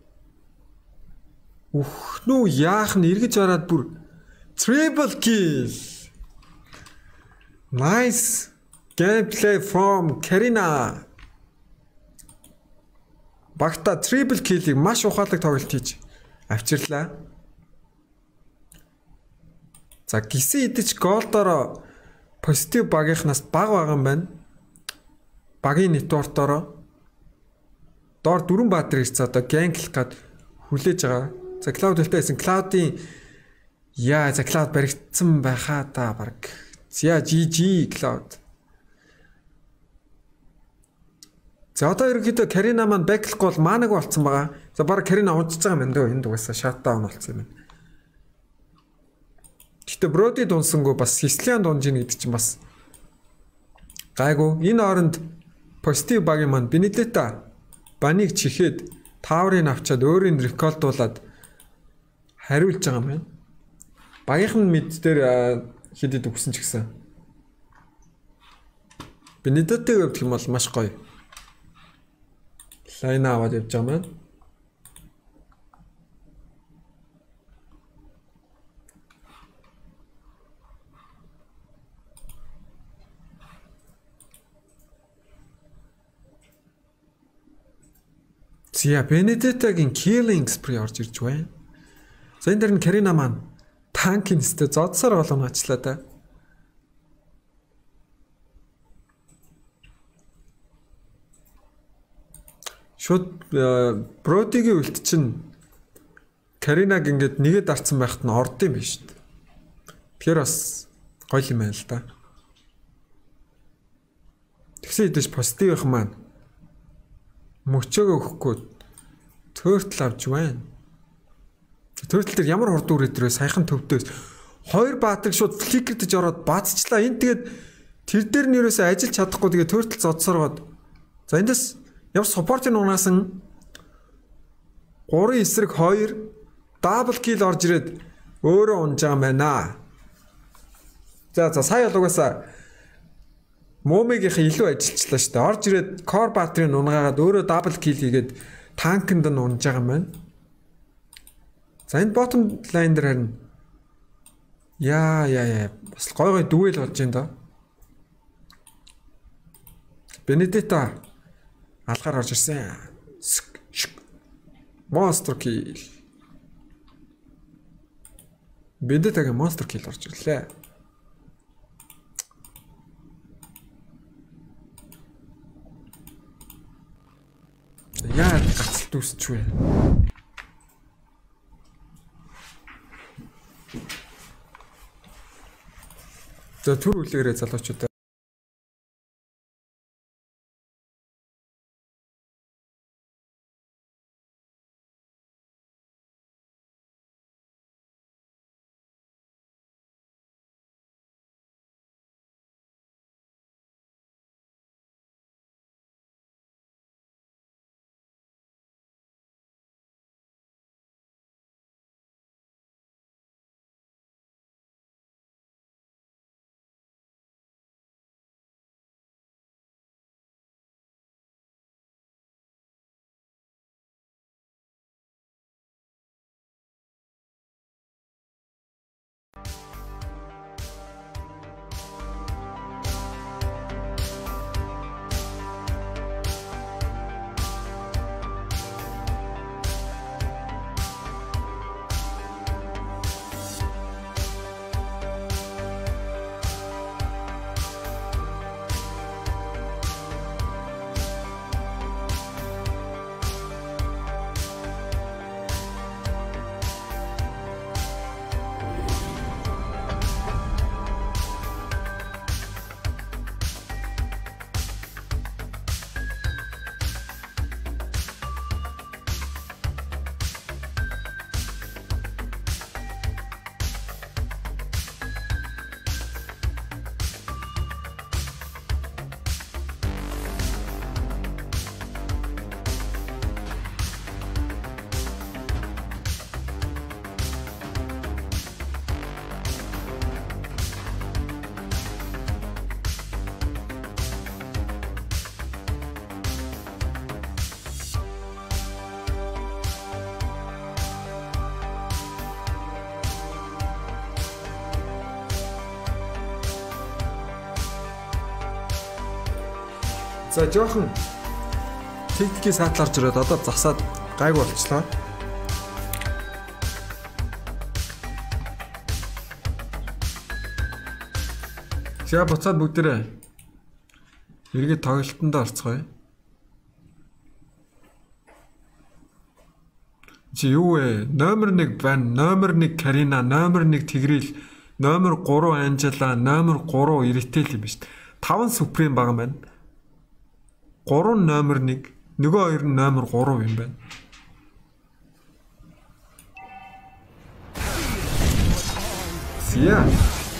үхнүү яах нь эргэж ороод бүр triple kill. Nice gameplay from Karina. Багта triple kill-ийг маш ухаалаг тоглолт хийж авчирлаа. За гисэн идэж голдороо позитив багийнхнаас бага байгаа юм байна. Багийн нэтвортороо доор дөрвөн баатар ирсэн одоо гэнглэх гад хүлээж байгаа. За Cloud хэлтэйсэн Cloud-ийн яа за Cloud баригдсан байхаа та баг. За жи жи Cloud. За одоо ерөнхийдөө Карина маань бэклэхгүй бол манаг болцсон байгаа. За баг Карина унцж байгаа юм дөө энд угаасаа шатдаун болцсон юм байна. Гэтэ Броди дунсангүй бас Хислиан дунж ийн гэдэг чинь бас гайгүй. Энэ оронд позитив багийн маань Бенедетта баниг чихээд тааврыг авчаад өөрийн реколдуулаад хариулж байгаа юм байна. Багийнхан мэд дээр хэдэд өгсөн ч гэсэн Бенедеттиг өвдөх юм бол маш гоё. Лайна аваад явж байгаа маань. Зя Бенедеттагийн killing spree орж ирж байна. За энэ дэр нь Карина маань танкийн сте зодсоор болгоночлаа да. Шууд Бродигийн үлт чинь Каринаг ингээд нэгэд дарцсан байхад нь орд юм биш үү? Тэр бас гоё юм байна л да. Тэгсэн хэдэж позитив их маань мөчөөгөө өгөхгүй Turtle авч байна. Turtle дээр ямар хурд үр өдрөө саяхан төвдөөс хоёр баатарыг шууд фликердэж ороод баацчлаа. Энд тэгээд тэр дээр нь юусоо ажиллаж чадахгүй тэгээд Turtle зодсоргоод за эндээс ямар суппортын унаасан гурван эсрэг хоёр дабл килл орж ирээд өөрөө унж байгаа юм байна. За за сая л угаасаа Момигийнх илүү ажиллачлаа шүү дээ. Орж ирээд Core Battery-г унгаагаад өөрөө дабл килл хийгээд танкнд нь унж байгаа юм байна. За энэ bottom line дээр харин яа яа яа бас гой гой дүүэл болж байна да. Бенедетта алгаар орж ирсэн. Monster kill. Бенедеттагийн monster kill орж ирлээ. Яа гацалт үсч вэ? За түр үлээрээ залуучуудаа За жоохон техникийн саатлаарч ирээд одоо засаад гайг болчихлоо. За буцаад бүгдээрээ эргээд тоглолтонд орцгоё. Чи юу вэ? Номер нэг байна, номер нэг Карина, номер нэг Тигрил, номер гурав Анжела, номер гурав Иртэл юм биш. таван Супрем байгаа юм байна. гурав номер нэг, нөгөө хоёр нь номер гурав юм байна. Сия.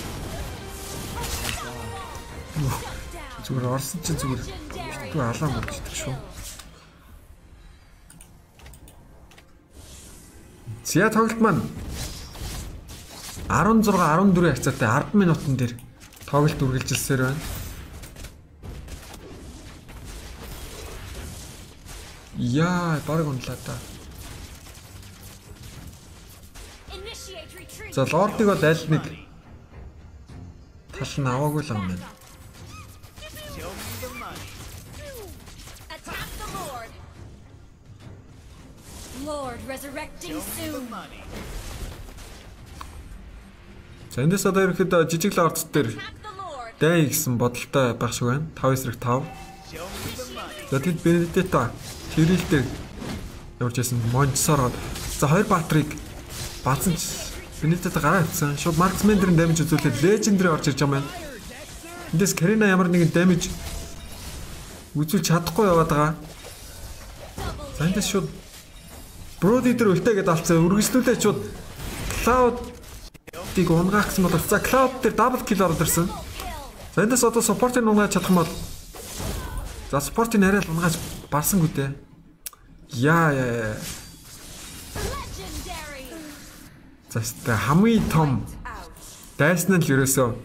Зүгээр орсон чинь зүгээр битүү алаа болчихдаг шүү. Сия тоглолт маань арван зурга арван дөрвөн хацаатай ард минутан дээр тоглолт үргэлжилсээр байна. Яа, бараг ундлаа та. За лордыг бол аль нэг тал нь аваагүй л юм байна. Lord resurrecting soon. За эндээс одоо ерөөхдөө жижиг лорд дээр дай гэсэн бодолтой байх шиг байна. таван эсрэг тав. За тэд Бенедетта Тирил дээр явж байсан Мончсороо. За хоёр баатрыг баасан Бенедетта гараа авсан. Шууд марксмендерийн дамж үзүүлээд лежендрэ орж ирж байгаа юм байна. Эндээс Карина ямар нэгэн дамж үзүүлж чадахгүй яваад байгаа. За эндээс шууд Броди дээр үлтээгээд алцсан үргэлжлүүлээд шууд Cloud-ыг унгаах гэсэн бол за Cloud дээр дабл килл ороод ирсэн. За эндээс одоо support-ыг унгааж чадах юм бол за support-ыг арай л унгааж барсангүй дээ. Яа яа. За тэ хамгийн том дайсан нь л ерөөсөө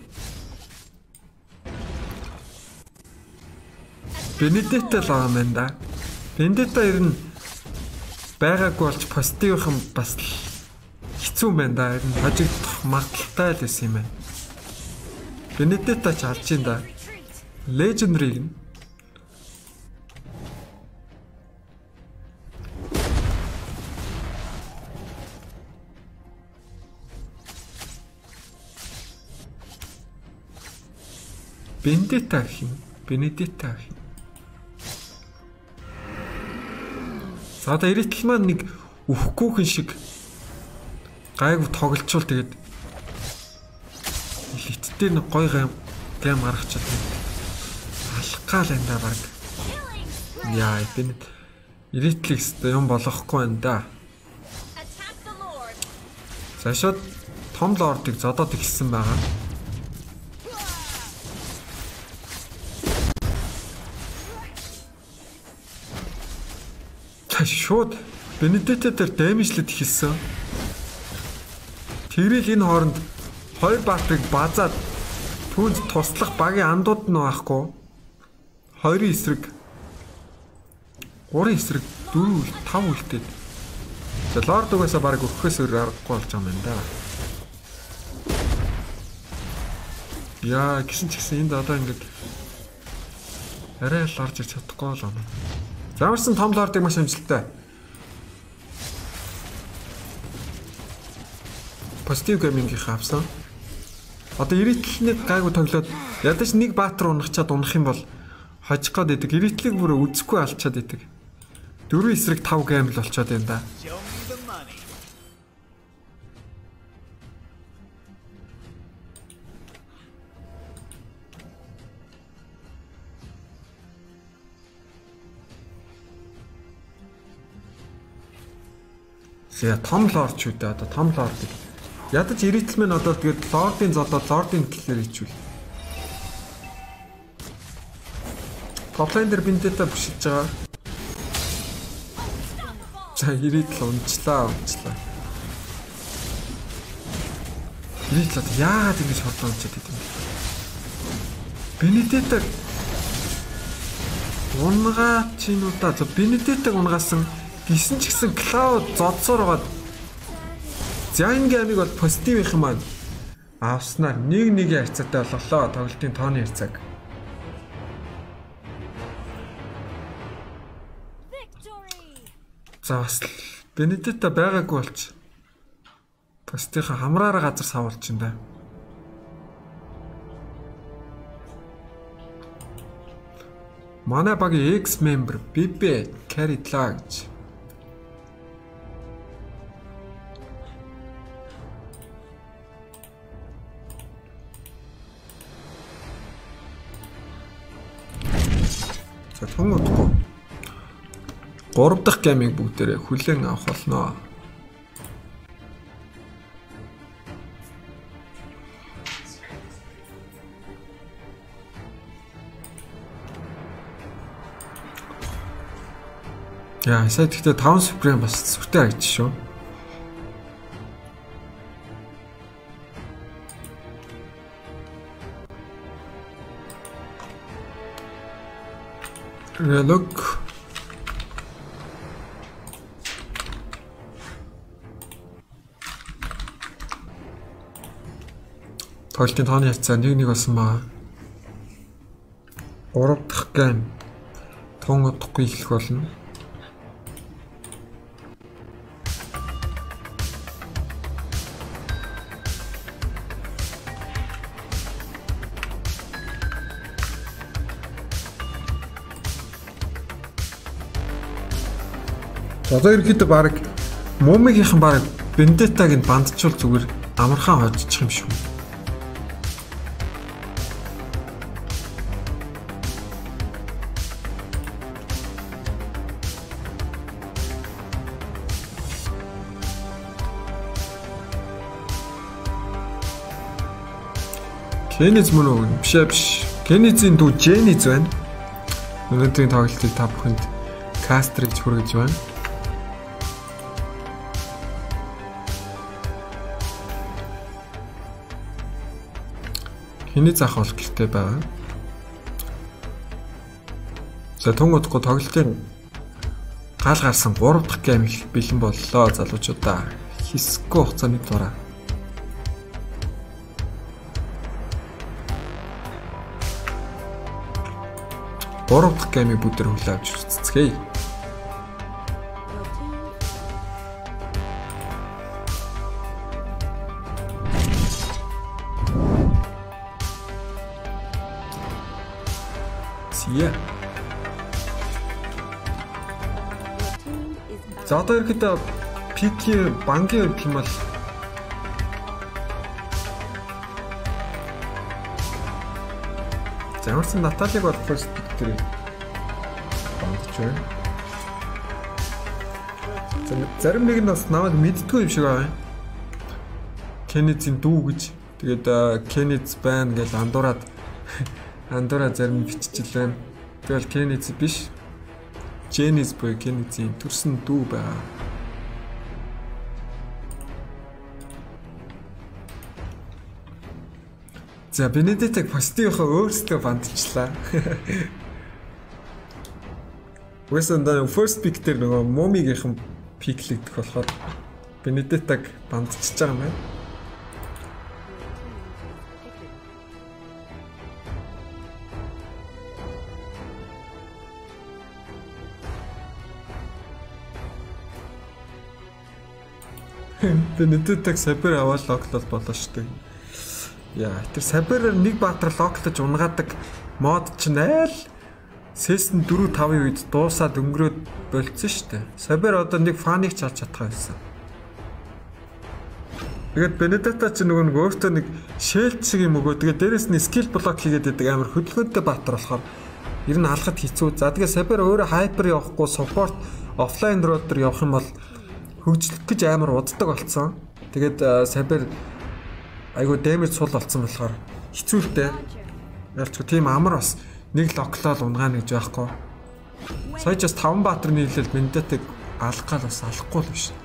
Бенедетта л байгаа юм да. Бенедетта ер нь байгаагүй болж позитив юм бас хэцүү байна да. Ер нь хожигдох магадaltaй л байсан юм байна. Бенедетта ч алж ин да. Legendary нь Бенедетта гэх юм. Бенедетта гэх юм. За одоо Иртэл маань нэг өвхгүйхэн шиг гайгүй тоглолцвол тэгээд элиттэй нэг гой гам гам гаргачихад алах гал энэ да баг. Яа энэ Иртэл ихтэй юм болохгүй байна да. За шууд том лордыг зодоод ихсэн байгаа. Шууд Бенедетта дээр дэмжлэд ихэлсэн. Тэрэл энэ хооронд хоёр баатрыг базаад түүнд туслах багийн андууд нь байхгүй. Хоёрын эсрэг гурван эсрэг дөрөв тав үлдээд. За лорд угаасаа баг өгөхөөс өөр аргагүй болж байгаа юм да. Яа гисэн ч гэсэн энд одоо ингэж арай л орж ирч чадахгүй л байна. Замарсан том лордыг маш амжилттай. Позитив гейминг авсан. Одоо Ирэтэлний гайгүй тоглоод ядаж нэг баатар унахчаад унах юм бол хожих гээд идэг. Ирэтэлийг бүр үзэхгүй алчаад идэг. Дөрөв эсрэг тав гейм л болчиход байна да. За том лорд ч үдэ одоо том лордыг ядаж Иртэл мэн одоо тэгээд лордын зодоо лордын клэр хийчихвэл топлайн дээр Бенедетта бишиж байгаа. За Иртэл унчлаа унчлаа. Иртэл яагаад ингэж хордоончод идэв юм бэ? Бенедетта унгаа чинуудаа за Бенедеттаг унгаасан гисэн ч гэсэн Cloud зодсоор байгаа. За энэ геймиг бол позитив их юм аа. Авснаар нэг нэгийн харьцаатай болголоо тоглолтын тооны харьцааг. За бас Бенедетта байгаагүй болч. Постийнхаа хамраараа газар савуулж байна да. Манай багийн X member Бибе carry-длаа гэж. За тун удахгүй. гурав дахь геймийг бүгдээрээ хүлээн авах болно. Яа, сая тэгтээ таван Supreme бас сүртэй харагдаж шүү. Look. Тоглолтын тооны хязгаар нэг нэг болсон ба. гурав дахь гейм тун удахгүй эхлэх болно. Одоо ерөөдөө баг Момигийнхан баг Бендеттаг нь бандчул зүгээр амархан хожчих юм шүү. Кениз мөн үү? Биш биш. Кенизийн дүү Жениз байна. Өнөөдрийн тоглолтыг та бүхэнд кастрж хүргэж байна. Кениз ах бол гэртээ байгаа. За тун удахгүй тоглолтын гал гарсан гурав дахь гейм их бэлэн боллоо залуучуудаа. Хэсэггүй хугацааны дараа. гурав дахь геймийг бүгдээр хүлээн авч үзцгээе. Сия. За одоо ихэд пики бангийн юм бол Ямарсан Наталиг бол first pick дээр бандч байна. Зарим нэг нь бас намайг мэддгүй юм шиг байна. Кенизийн дүү гэж. Тэгээд Кениз байна гэж андуураад андуураа зарим биччихлээ. Тэгэл Кениз биш. Жениз буюу Кенизийн төрсөн дүү байгаа. За Бенедеттаг постийнхоо өөрсдөө бандчлаа. Вэсэн даа first pick дээр нөгөө Момигийнхан пиклэгдэх болохоор Бенедеттаг бандчиж байгаа юм байна. Бенедеттаг сабер аваад локлол болоо шүү дээ. Яа, тэр сабераар нэг баатар локлож унгаадаг мод ч найл Season дөрөв тавын үед дуусаад өнгөрөөд болцсон шүү дээ. Сабер одоо нэг фаныг чалж чадхаа байсан. Тэгээд Бенедетта ч нөгөө нэг өөртөө нэг шэлт шиг юм өгөө. Тэгээд дээрэс нь скил блок хийгээд байдаг амар хөдөлгөөнтэй баатар болохоор ер нь алхад хэцүү. За тэгээд сабер өөрөө хайпер явахгүй support офлайн руудер явах юм бол хөгжлөх гэж амар уддаг болцсон. Тэгээд сабер айгуу дэмэж сул болцсон болохоор хэцүүлтэй. Ялчгүй тийм амар бас нэг локлол унгаана гэж байхгүй. Сая ч бас таван баатар нийлэл Бенедеттаг алах гал бас алахгүй л биш.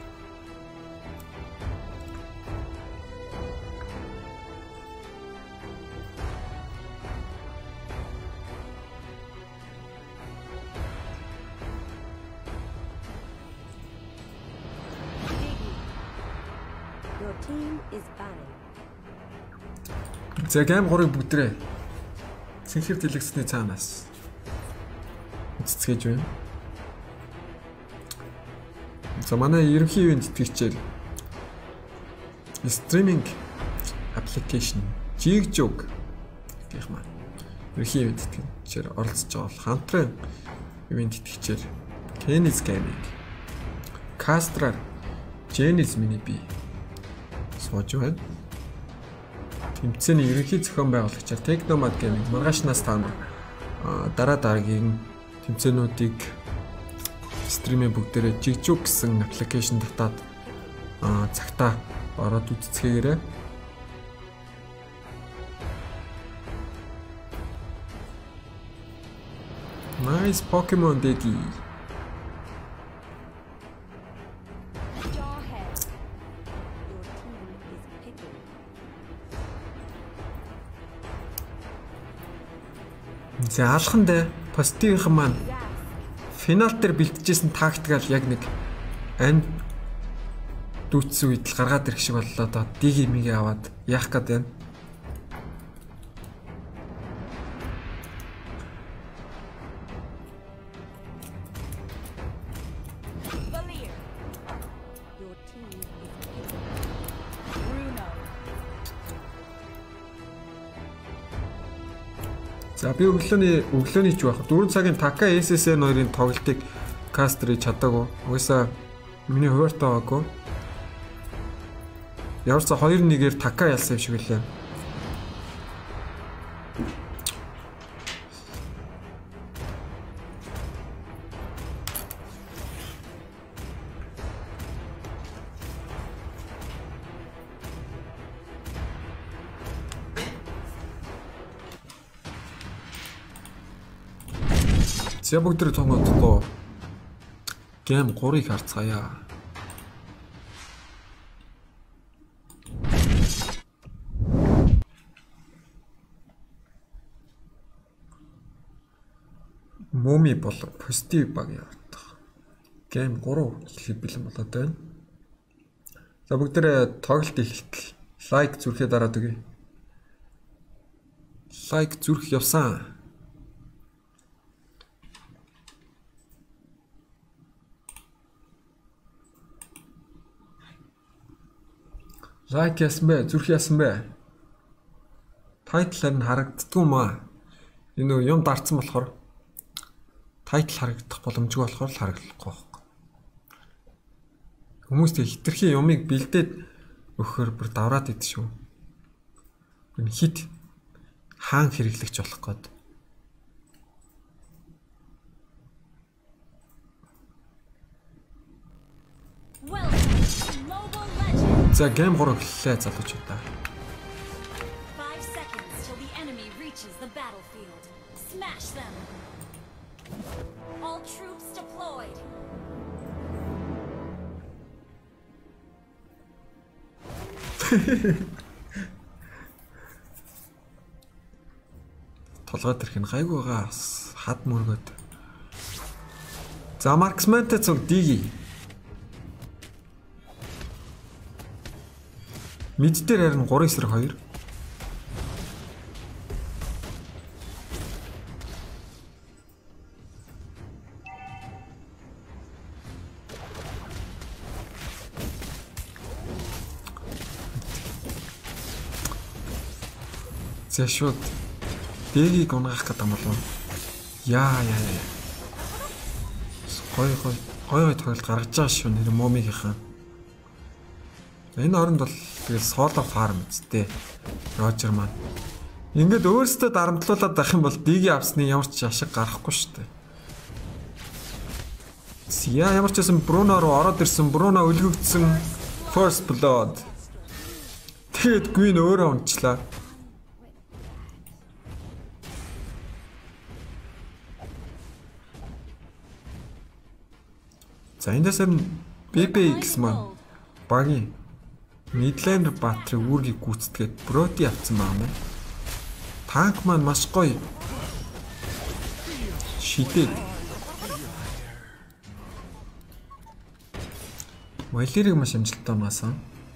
За гейм гурыг бүгдрээ Синхэр дэлгэсний цаанаас цэцгээж байна. За манай ерөнхий ивент тэтгэгчээр стриминг application Jigjug гэх маань ерөнхий ивент тэтгэгчээр оролцож байгаа бол хамтран ивент тэтгэгчээр Kenny's Gaming, Castrar, Jenny's Mini B сууж байна. Тэмцээний ерөнхий зохион байгуулагчаар Technomad Gaming маргаашнаас та нар дараа дараагийн тэмцээнүүдийг стримээ бүгдээрээ Jigjug гэсэн аппликейшн дотоод цагтаа ороод үзцгээгээрэй. Nice Pokemon Digi. За алхан дээ позитивийнхан маань финал дээр бэлтжижсэн тактикал яг нэг анд дүүцсэн үед л гаргаад ирэх шиг боллоо доо. Диги мигээ аваад яах гээд байна. За би өглөөний өглөөний ч байх дөрвөн цагийн Така эс эс эн хоёрын тоглолтыг кастрыг чадаагүй. Угаасаа миний хуваарь таагүй. Ямар ч хоёр нэгээр Така ялсан юм шиг үлээ. За бүгд томоодлоо. Гейм гурыг харцгаая. Моми болон позитив баг явагдах. Гейм гурав эхлэх бэлэн болоод байна. За бүгдээ тоглолт эхэлтэл лайк зүрхээ дараад өгье. Лайк зүрх явсан. Лайк яасан бэ? Зүрх яасан бэ? Тайтлаар нь харагддгүй юм аа. Энэ юм дарцсан болохоор тайтл харагдах боломжгүй болохоор л харагдахгүй байхгүй. Хүмүүс тэг хитрхи юмыг бэлдээд өгөхөр бүр давраад идэв шүү. Энэ хит хаан хэрэглэгч болох гээд. За гейм гурав эхэллээ залуучуудаа. five seconds till the enemy reaches the battlefield. Smash them. All troops deployed. Толгойд ирэх нь гайгүй байгаа. Хад мөргөд. За марксментэй цуг диги. Мид дээр харин гурван эсрэг хоёр. За шууд дэгийг унгах гэдэг юм болов. Яа яа яа. Гой гой гой гой тоглолт гаргаж байгаа шүү нэр момигийнхан. Энэ оронд бол тэгэл соло фарм үсттэй. Рожер маань. Ингээд өөрсдөө дарамтлуулаад байх юм бол диги авсны ямар ч ашиг гарахгүй шүү дээ. Сия ямар ч байсан Бруно руу ороод ирсэн. Бруно өлгөгдсөн. First blood. Тэгэд Гвин өөрөө унчлаа. За эндээс нь би би икс маань багийн Midlander Баатрын үүргийг гүйцэтгээд Броти авсан байна. Танк маань маш гоё шидэд. Валерийг маш амжилттай унаасан.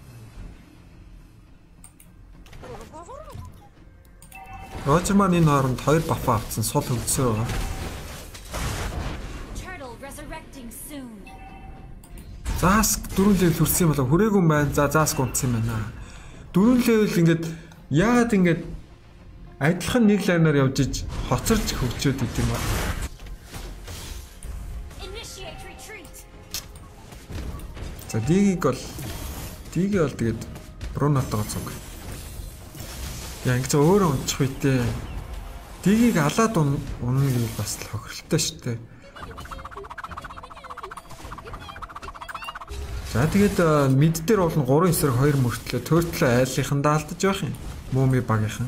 Рожер маань энэ хооронд хоёр бафа авсан сул хөгжсөөр байгаа. Заск дөрөв левел хүрсэн юм болоо хүрээгүй юм байна. За заск унтсан юм байна. дөрөв левел ингээд яагаад ингээд адилхан нэг лайнаар явж иж хоцорч хөгжөөд идэв юм аа. За дигийг бол дигийг бол тэгээд Брунотоо цуг. Яа ингэж өөрөө унчих үедээ дигийг алаад унна гэж бас л хохирлтой шүү дээ. За тэгээд мид дээр бол гурван эсрэг хоёр мөртлөө төртлөө айлынхандаа алдаж байх юм. Мууми багийнхан.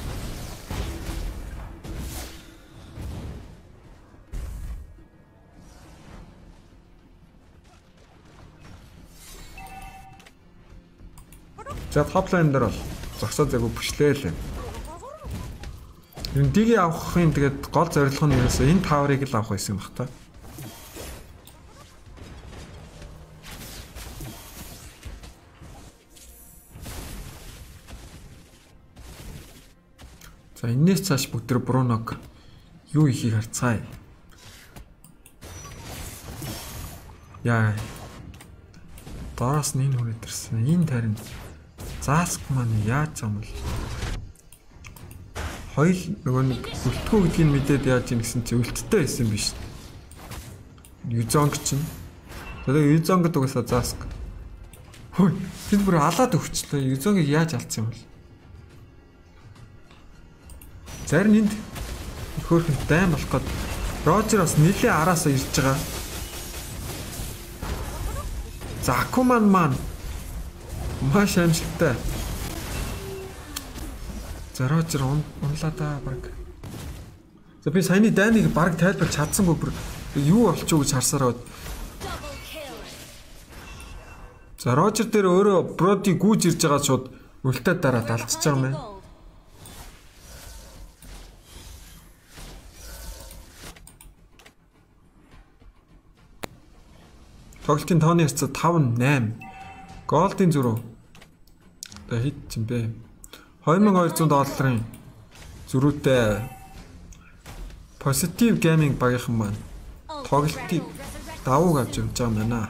За топлайн дээр бол зогсоо зайгүй бүшлээл юм. Yung дигийг авахын тэгээд гол зорилго нь ерөөсөө энэ таврыг л авах байсан юм бах та. За энэс цааш бүтэр Бруног юу ихийг харцгаая. Яа. Доос нь энэ хүрээд ирсэн. Энэ тарин Заск маань яаж юм бол хоёул нөгөө нэг үлдэхүү гэдгийг мэдээд яаж юм гэсэн чи үлдтэй байсан биш. Юзонг чинь. Тэгээ Юзонгд угаасаа Заск. Хөөе, тэнд бүр алаад өгчлээ. Юзонгийг яаж алдсан юм бол? Зарим энд хөөрхөн дайм болох гээд Рожер бас нэлээ араасаа ирж байгаа. За Акуман маань маш амжилттай. За Рожер унлаа да баг. За би саяны дайныг баг тайлбарч чадсангүй бүр юу болчих уу гэж харсараад. За Рожер дээр өөрөө Броди гүйж ирж байгаа шууд үлтээд дараад алдчихж байгаа юм байна. Тоглолтын тооны харьцаа тавь восемь. Голдын зөрүү. За хит ч юм бэ. two thousand two hundred долларын зөрүүтэй Positive Gaming багийнхан маань тоглолтыг давууг авч явж байгаа юм байна.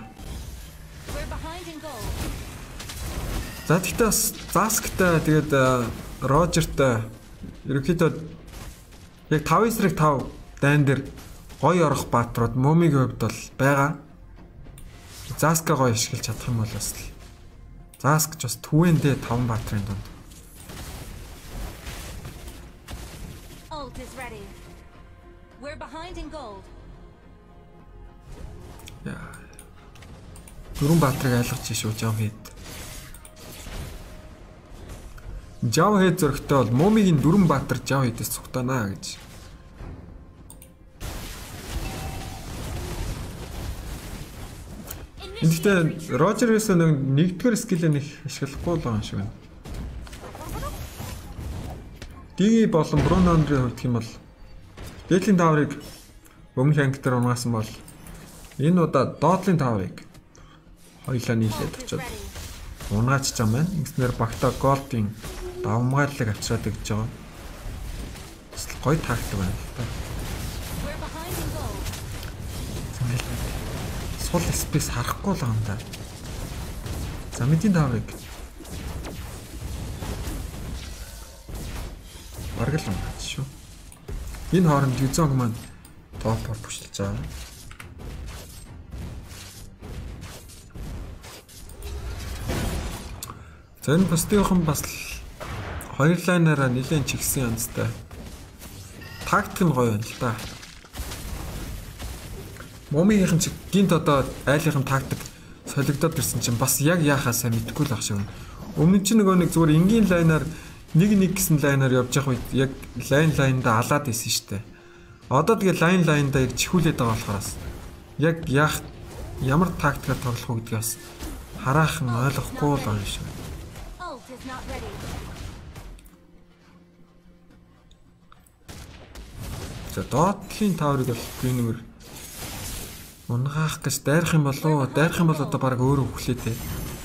За тэгтээ бас Засктай тэгээд Рожертай ерөнхийдөө яг five эсрэг five дайн дээр гоё орох баатрууд Мумигийн хувьд бол байгаа. Заска гоё ашиглаж чадах юм бол бас л Заск ч бас түүэндээ five баатрын донд. Ult is ready. We're behind in gold. Яа. Дөрвөн баатрыг айлгаж шүү жав хэд. Жав хэд зөрөгтэй бол Мумигийн дөрвөн баатар жав хэдээс цугтаана гэж. Гэхдээ Рожерээс нэгдүгээр скиллээ нэг ашиглахгүй л байгаа юм шиг байна. Диги болон Брунондрын хувьд юм бол дээдлийн таврыг өмнөх анги дээр унгасан бол энэ удаа доотлын таврыг хоёлаа нийлээд очиод унгаач чам байна. Ингэснээр багтаа голдын давмгааллыг авчираад гэж байгаа. Бас гоё тактик байна л та. Сул спейс харахгүй л юм да. За мэдийн таврыг бараг л унгаач шүү. Энэ хооронд Юзонг маань топор бүшлж байгаа. За энэ постийнхан бас хоёр лайнаараа нэлээд чигсэн янзтай. Тактик нь гоё байна л да. Мумигийн чиг гинт одоо айлынхан тактик солигдоод ирсэн чинь бас яг яахаасаа мэдэхгүй л ах шиг байна. Өмнө чинь нөгөө нэг зүгээр энгийн лайнаар нэг нэг гэсэн лайнаар явж явах үед яг лайн лайнда алаад исэн штэ. Одоо тэгээ лайн лайнда яг чихүүлээд байгаа болохоос яг яах ямар тактикаар тоглох уу гэдгийг бас хараахан ойлгохгүй л байна шүү. За доотлын таврыг бол гинээр унгаах гэж дайрах юм болоо дайрах юм бол одоо баг өөрөө хүлээтэй.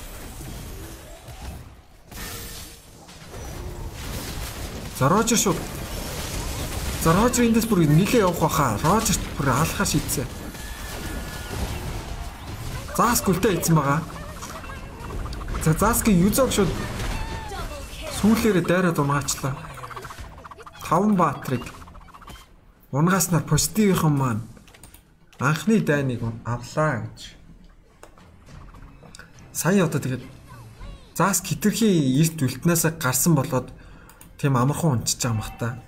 За Рожер шүү. За Рожер эндээс бүр нилээ явах байхаа. Рожер бүр алхаа шийдсэн. Заск үлдээ хийсэн байгаа. За Заскийн юзог шууд сүүлээрээ дайраад унгаачлаа. Таван баатрыг унгааснаар позитивийнхан маань анхны дайныг авлаа гэж. Сая одоо тэгээд Заск хитрхи эрт үлднээсээ гарсан болоод тийм амархан унчиж байгаа мах та.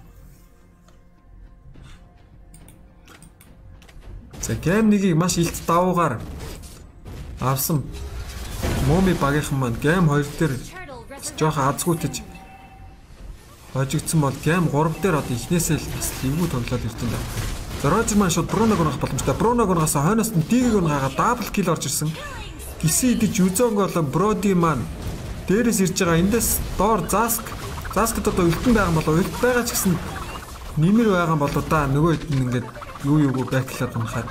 За гейм нэгийг маш илт давуугаар авсан Моми багийнхан маань гейм хоёр дээр жоохон азгуутаж хожигдсан бол гейм гурав дээр одоо ихнээсээ л бас эвгүй тоглоод ирсэн да. За Рожер маань шууд Бруног унгах боломжтой. Бруног унгаас хойноос нь Дигийг унгаагаа дабл кил орж ирсэн. Гисэн идэж Юзонг болон Броди маань дээрээс ирж байгаа. Эндээс доор Заск Заскд одоо өлтөн байгаа болоо өлт байгаа ч гэсэн нэмэр байгаа болоо да нөгөө хэд нь ингээд юу юуг бэклаад унахад.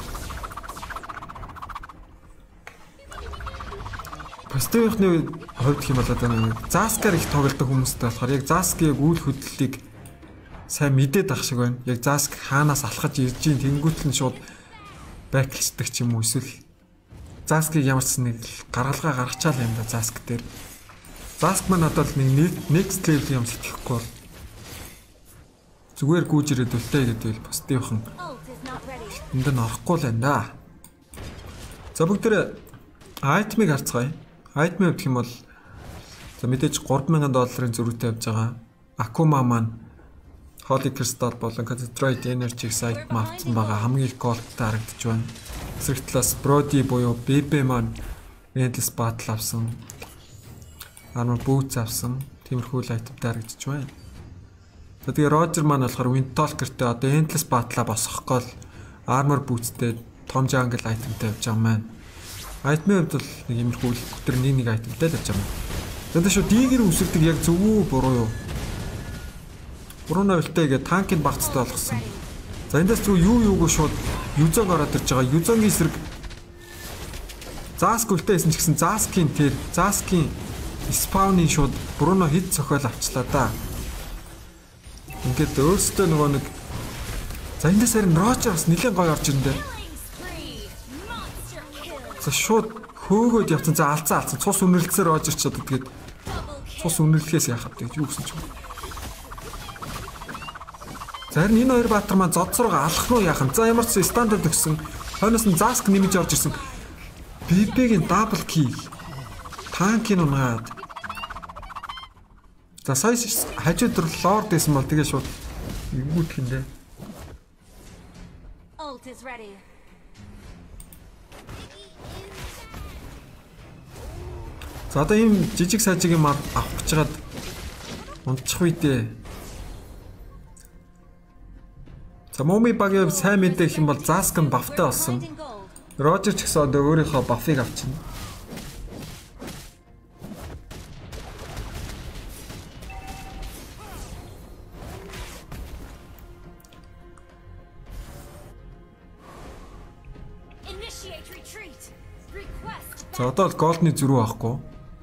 Постовийнхны хувьд хэм болоод байна. Заскаар их тоглодог хүмүүстэй болохоор яг Заскийн үйл хөдлөлийг сайн мэдээд ах шиг байна. Яг Заск хаанаас алхаж ирж ийн тэнгуүтл нь шууд бэклчдэг ч юм уу эсвэл Заскийг ямар ч нэг гаргалгаа гаргачаал юм да Заск дээр. Заск маань одоо л нэг next level юм сэтгэхгүй бол зүгээр гүйж ирээд үлтэй гэдэг л постовийнхан энд нь орохгүй л байна да. За бүгдээ айтмыг харцгаая. Айтмын хувьд хэм бол за мэдээж гурван мянган долларын зөрүүтэй явж байгаа. Акума маань Holy Crystal болон Concentrate Energy сайт авсан байгаа. Хамгийн их голдтай харагдаж байна. Эсрэг талаас Brody буюу би би маань Endless Battle авсан. Armor Boots авсан. Тиймэрхүү л айтемтай харагдаж байна. За тэгээ Roger маань болохоор Windtalker-тэй одоо Endless Battle-а босгохгүй л Armor Boots-тэй том jungle айтемтай явж байгаа маань. Айтмын хувьд бол нэг иймэрхүү өтөрний нэг айтемтай л явж байгаа. Тэнд шүү дигэр үсэрдэг яг зөв үү буруу юу? Буруу навлтай гэдэг танкийг багцтай болгосон. За эндээс зөв юу юуг шууд Юзонг ороод ирж байгаа. Юзонгийн эсрэг Заск үлтэйсэн ч гэсэн Заскийн тэр Заскийн спаунын шууд Бруно хэд цохол авчлаа да. Ингээд өөрсдөө нөгөө нэг за эндээс харин Рожер бас нэлээд гоё орж ирэн дээ. За шууд хөөгөөд явцсан. За алцсан алцсан. Цус үнэрлэлсээр Рожер ч одоо тэгээд цус үнэрлэхээс яхав тэгээд юу гэсэн ч юм. Зарим энэ хоёр баатар маань зодсороо алах нь яах юм. За ямар ч стандарт өгсөн. Хойноос нь Заск нэмж орж ирсэн. би бигийн дабл кил. Танкийн унгаад. За сая хажууд руу лорд гэсэн бол тэгээ шууд эвгүүтх юм дээ. Ult is ready. За одоо ийм жижиг сажиг юм авах гэж чад унтчих үедээ. За Моми багийн сайн мэдээ гэх юм бол Заск нь бафтай болсон. Рожер ч гэсэн одоо өөрийнхөө бафыг авчихна. За одоо л голдны зөрүү авахгүй.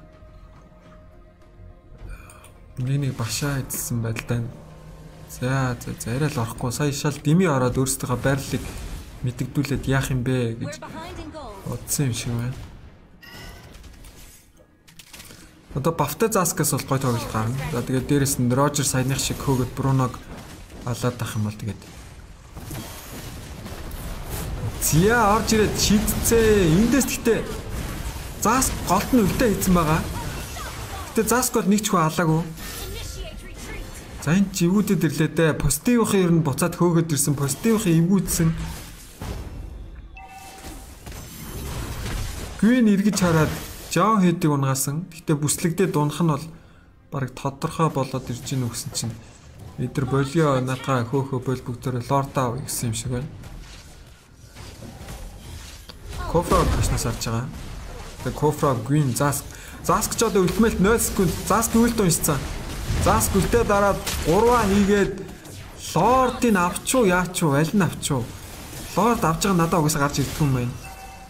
Миний башаа эзэлсэн байдалтай. За за зарай л орохгүй. Сая шал дими ороод өөрсдийнхөө байрлалыг мэдэгдүүлээд яах юм бэ гэж бодсон юм шиг байна. Одоо бафтай Заскаас бол гой тоглолт гарна. За тэгээд дээрэс нь Рожер саяных шиг хөөгд Бруног алаад ах юм бол тэгээд зя орж ирээд шидцээ. Эндээс гэхдээ Заск голд нь үлдээ хийсэн байгаа. Гэтэ Заск бол нэг ч хөө алаагүй. За энэ живүүдэд ирлээ дээ. Позитивынхаа ер нь буцаад хөөгд ирсэн. Позитивынхаа эвгүүдсэн. Гвин эргэж хараад Жон хэдийг унгаасан. Гэтэ бүслэгдээ дунах нь бол бараг тодорхой болоод ирж гин үгсэн чинь эдэр болио нагаа хөөхөө бол бүгдээр лордаа гэсэн юм шиг байна. Кофра ташнаас авч байгаа. Тэгээ Кофра Гвин Заск Заск ч одоо ультимейт ноль секунд Заск үлд уншсан. Заск үлдээ дараад гурваа хийгээд лордыг авчуу яачуу аль нь авчуу. Лорд авч байгаа надад угаасаа гарч ирдэг юм байна.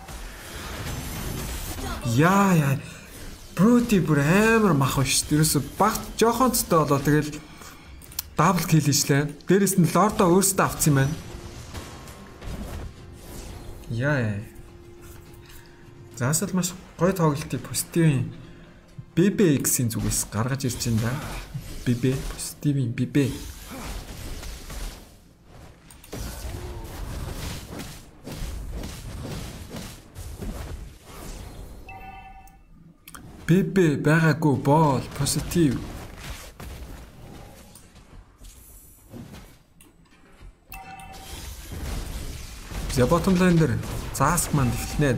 Яа яа. Брути бүр амар мах биш. Тэрээс багт жоохон цтай болоо тэгэл дабл кил хийжлээ. Дээрэс нь лордоо өөрсдөө авцсан юм байна. Яа яа. Заасал маш гоё тоглолтыг позитивын би би икс-ийн зүгээс гаргаж ирж байна да. би би позитивын би би. би би байгаагүй бол позитив. За bottom lane дээр Zask маань дэвлэнэ.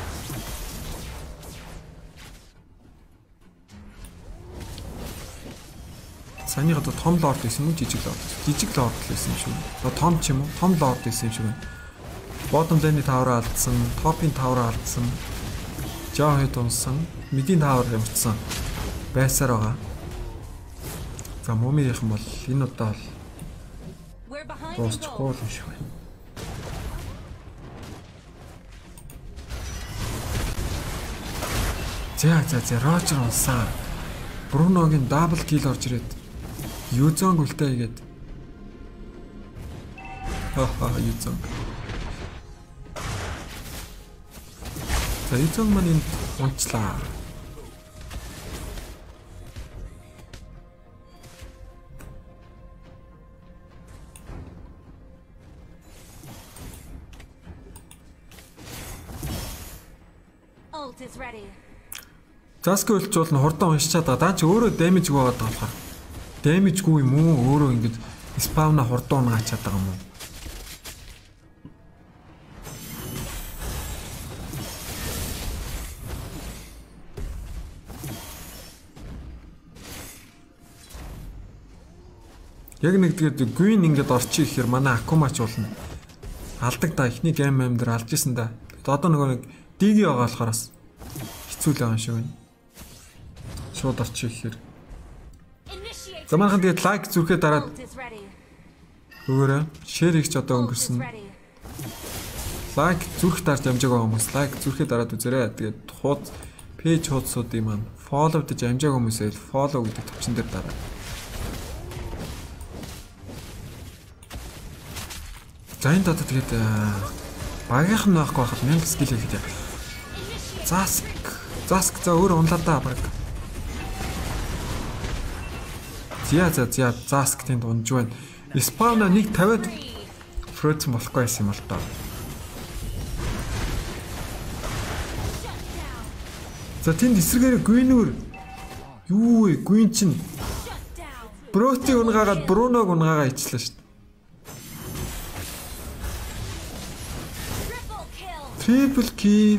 Саний одоо том лорд байсан юм жижиг лорд. Жижиг лорд байсан юм шиг. Одоо том ч юм уу? Том лорд байсан юм шиг байна. Bottom lane-ийн тавраа алдсан, top-ийн тавраа алдсан. Жаахэд унсан, midийн тавар ямарчсан байсаар байгаа. За момирийнх юм бол энэ удаа бол дуусчихгүй юм шиг байна. За за за Рожер унсаа. Бруногийн дабл кил орж ирээд Юзонг үлдээ игээд. Ха Юзонг. За Юзонг маань энд унцлаа. Ult is ready. Zask үлчүүл нь хурдан уншичаад байгаа. Даа чи өөрөө damage гоогаад байгаа болохоор. Damage-гүй юм уу? Өөрөө ингэж спавна хурдан унгачаад байгаа юм уу? Яг нэг тэгээд Green ингэж орчих ихээр манай Акумач болно. Алдаг да ихний гейм юм дээр алж исэн да. Одоо нөгөө нэг диги байгаа болохоор бас хэцүү л байгаа юм шиг байна. Шууд орчих ихээр. За манайхан тэгээд лайк зүрхээ дараад өгөөрэй. Шеэр хийх ч одоо өнгөрсөн. Лайк зүрх дарж амжааг байгаа хүмүүс лайк зүрхээ дараад үзээрэй. Тэгээд хууд пэйж хуудсуудын маань фоллоудж амжааг хүмүүсээ фоллоу гэдэг төвчөн дээр дараа. За энэ дата тэгээд багийнх нь байхгүй байхад мянга скил хийх гэдэг. Zask Zask за өөр унлаа да баг. Зя за зя Zask тэнд унж байна. Спавна нэг тавиад фроцсон болохгүй байсан юм л таа. За тэнд эсрэгээр Green-өөр юу вэ? Green чинь Брoti унгаагаад Бруног унгаагаа ичлээ шүү дээ. Triple kill.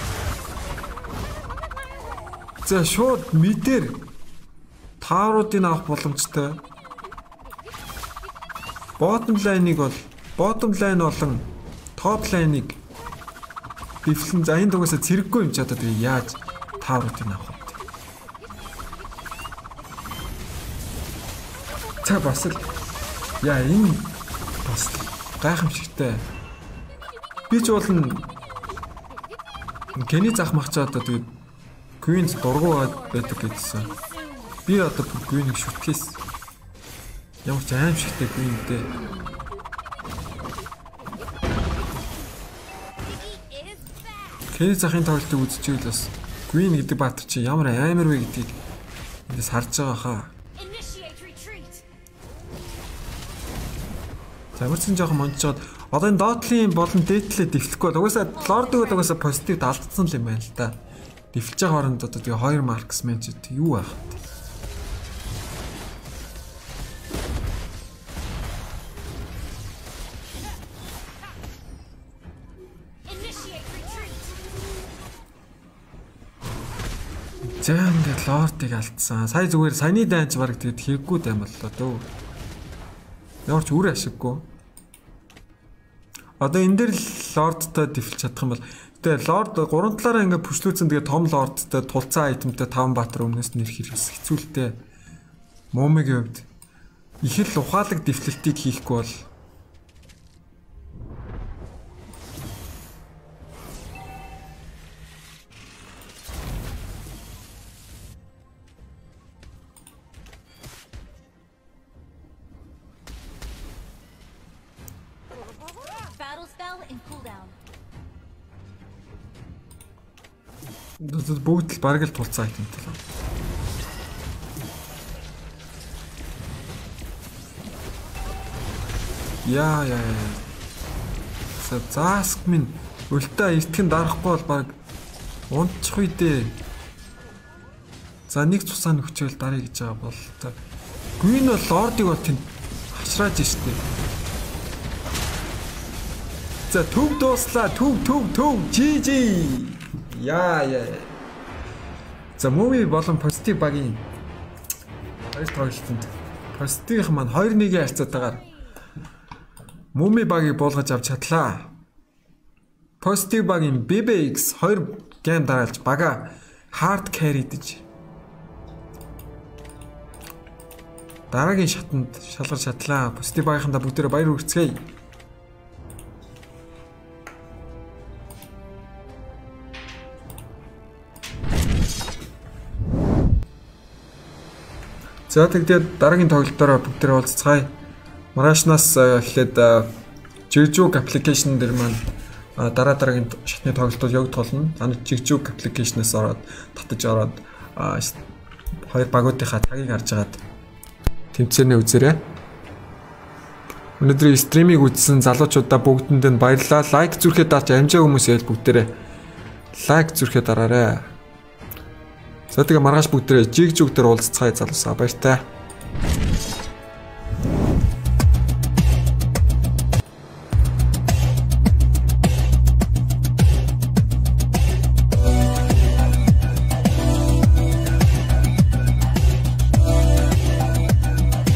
За шууд мэдэр тааруудыг авах боломжтой. Bottom lane-ыг бол bottom lane болон top lane-ыг дэвлэн за энэ дугасаа цэрэггүй юм ч одоо тэгээ яаж тааруудыг авах вэ? За бас л яа энэ бас гайхамшигтай. Би ч бол Кэни зах махчаа одоо тэгээд Queen дургуу байдаг гэдсэн. Би одоо Queen-ийг шүтгэс. Ямар ч аимшигтай Queen дээ. Кэни захын тоглолтыг үзчихвэл бас Queen гэдэг баатар чи ямар амар вэ гэдгийг эндээс харж байгаа хаа. Замарсан жоохон мончоод одоо энэ доотлын болон дээдлээ дэвлэхгүй бол угаасаа лордыг бол угаасаа позитив алдсан л юм байна л да. Дэвлэж байгаа хооронд одоо тэгээ хоёр марксмен ч юу байх вэ? За ингээд лордыг алдсан. Сая зүгээр саяны дайнч баг тэгэд хэрэггүй дайм боллоо дөө. Ямар ч үр ашиггүй. Одоо энэ дээр лордтой дэвлэж чадах юм бол тэгээ лорд гурван талаараа ингээд пүшлүүлсэн тэгээ том лордтой тулцаа айтемтай таван баатар өмнөөс нэрх хэрэгс хэцүүлтэй. Момигийн хувьд их л ухаалаг дэвлэлтийг хийхгүй бол Бүгд л бараг л тулцаа айтемтэй л. Яа яа. Зааск минь өлтөө эртгэн дарахгүй бол баг унтчих үедээ. За нэг цусаа нөхчөөл дарыг гэж байгаа бол та. Гүн бол лордыг бол тэнд хашрааж штэ. За төв дууслаа төв төв төв жи жи. Яа яа. За муви болон позитив багийн хоёр тоглолтод позитивх маань хоёр нэгэн харьцаатайгаар муми багийг буулгаж авч чадлаа. Позитив багийн би би икс хоёр гейм дараалж бага хард carry-дэж дараагийн шатанд шалгарч чадлаа. Позитив багийнхандаа бүгдээрээ баяр хүргэцгээе. За тэгтээ дараагийн тоглолтоор бүгдээрээ уулзцгаая. Маргаашнаас эхлээд Jigjoog application дээр маань дараа дараагийн шатны тоглолтууд явагдах болно. Танай Jigjoog application-аас ороод татаж ороод хоёр багуудынхаа тагийг харж агаад тэмцээнээ үзээрэй. Өнөөдрийн стримийг үзсэн залуучуудаа бүгдэнд нь баярлалаа. Лайк зүрхээ дарж амжаа хүмүүс ял бүгдээрээ лайк зүрхээ дараарай. За тэгээ маргааш бүгдээрээ Jigjoog дээр уулзцгаая залуусаа баяртай.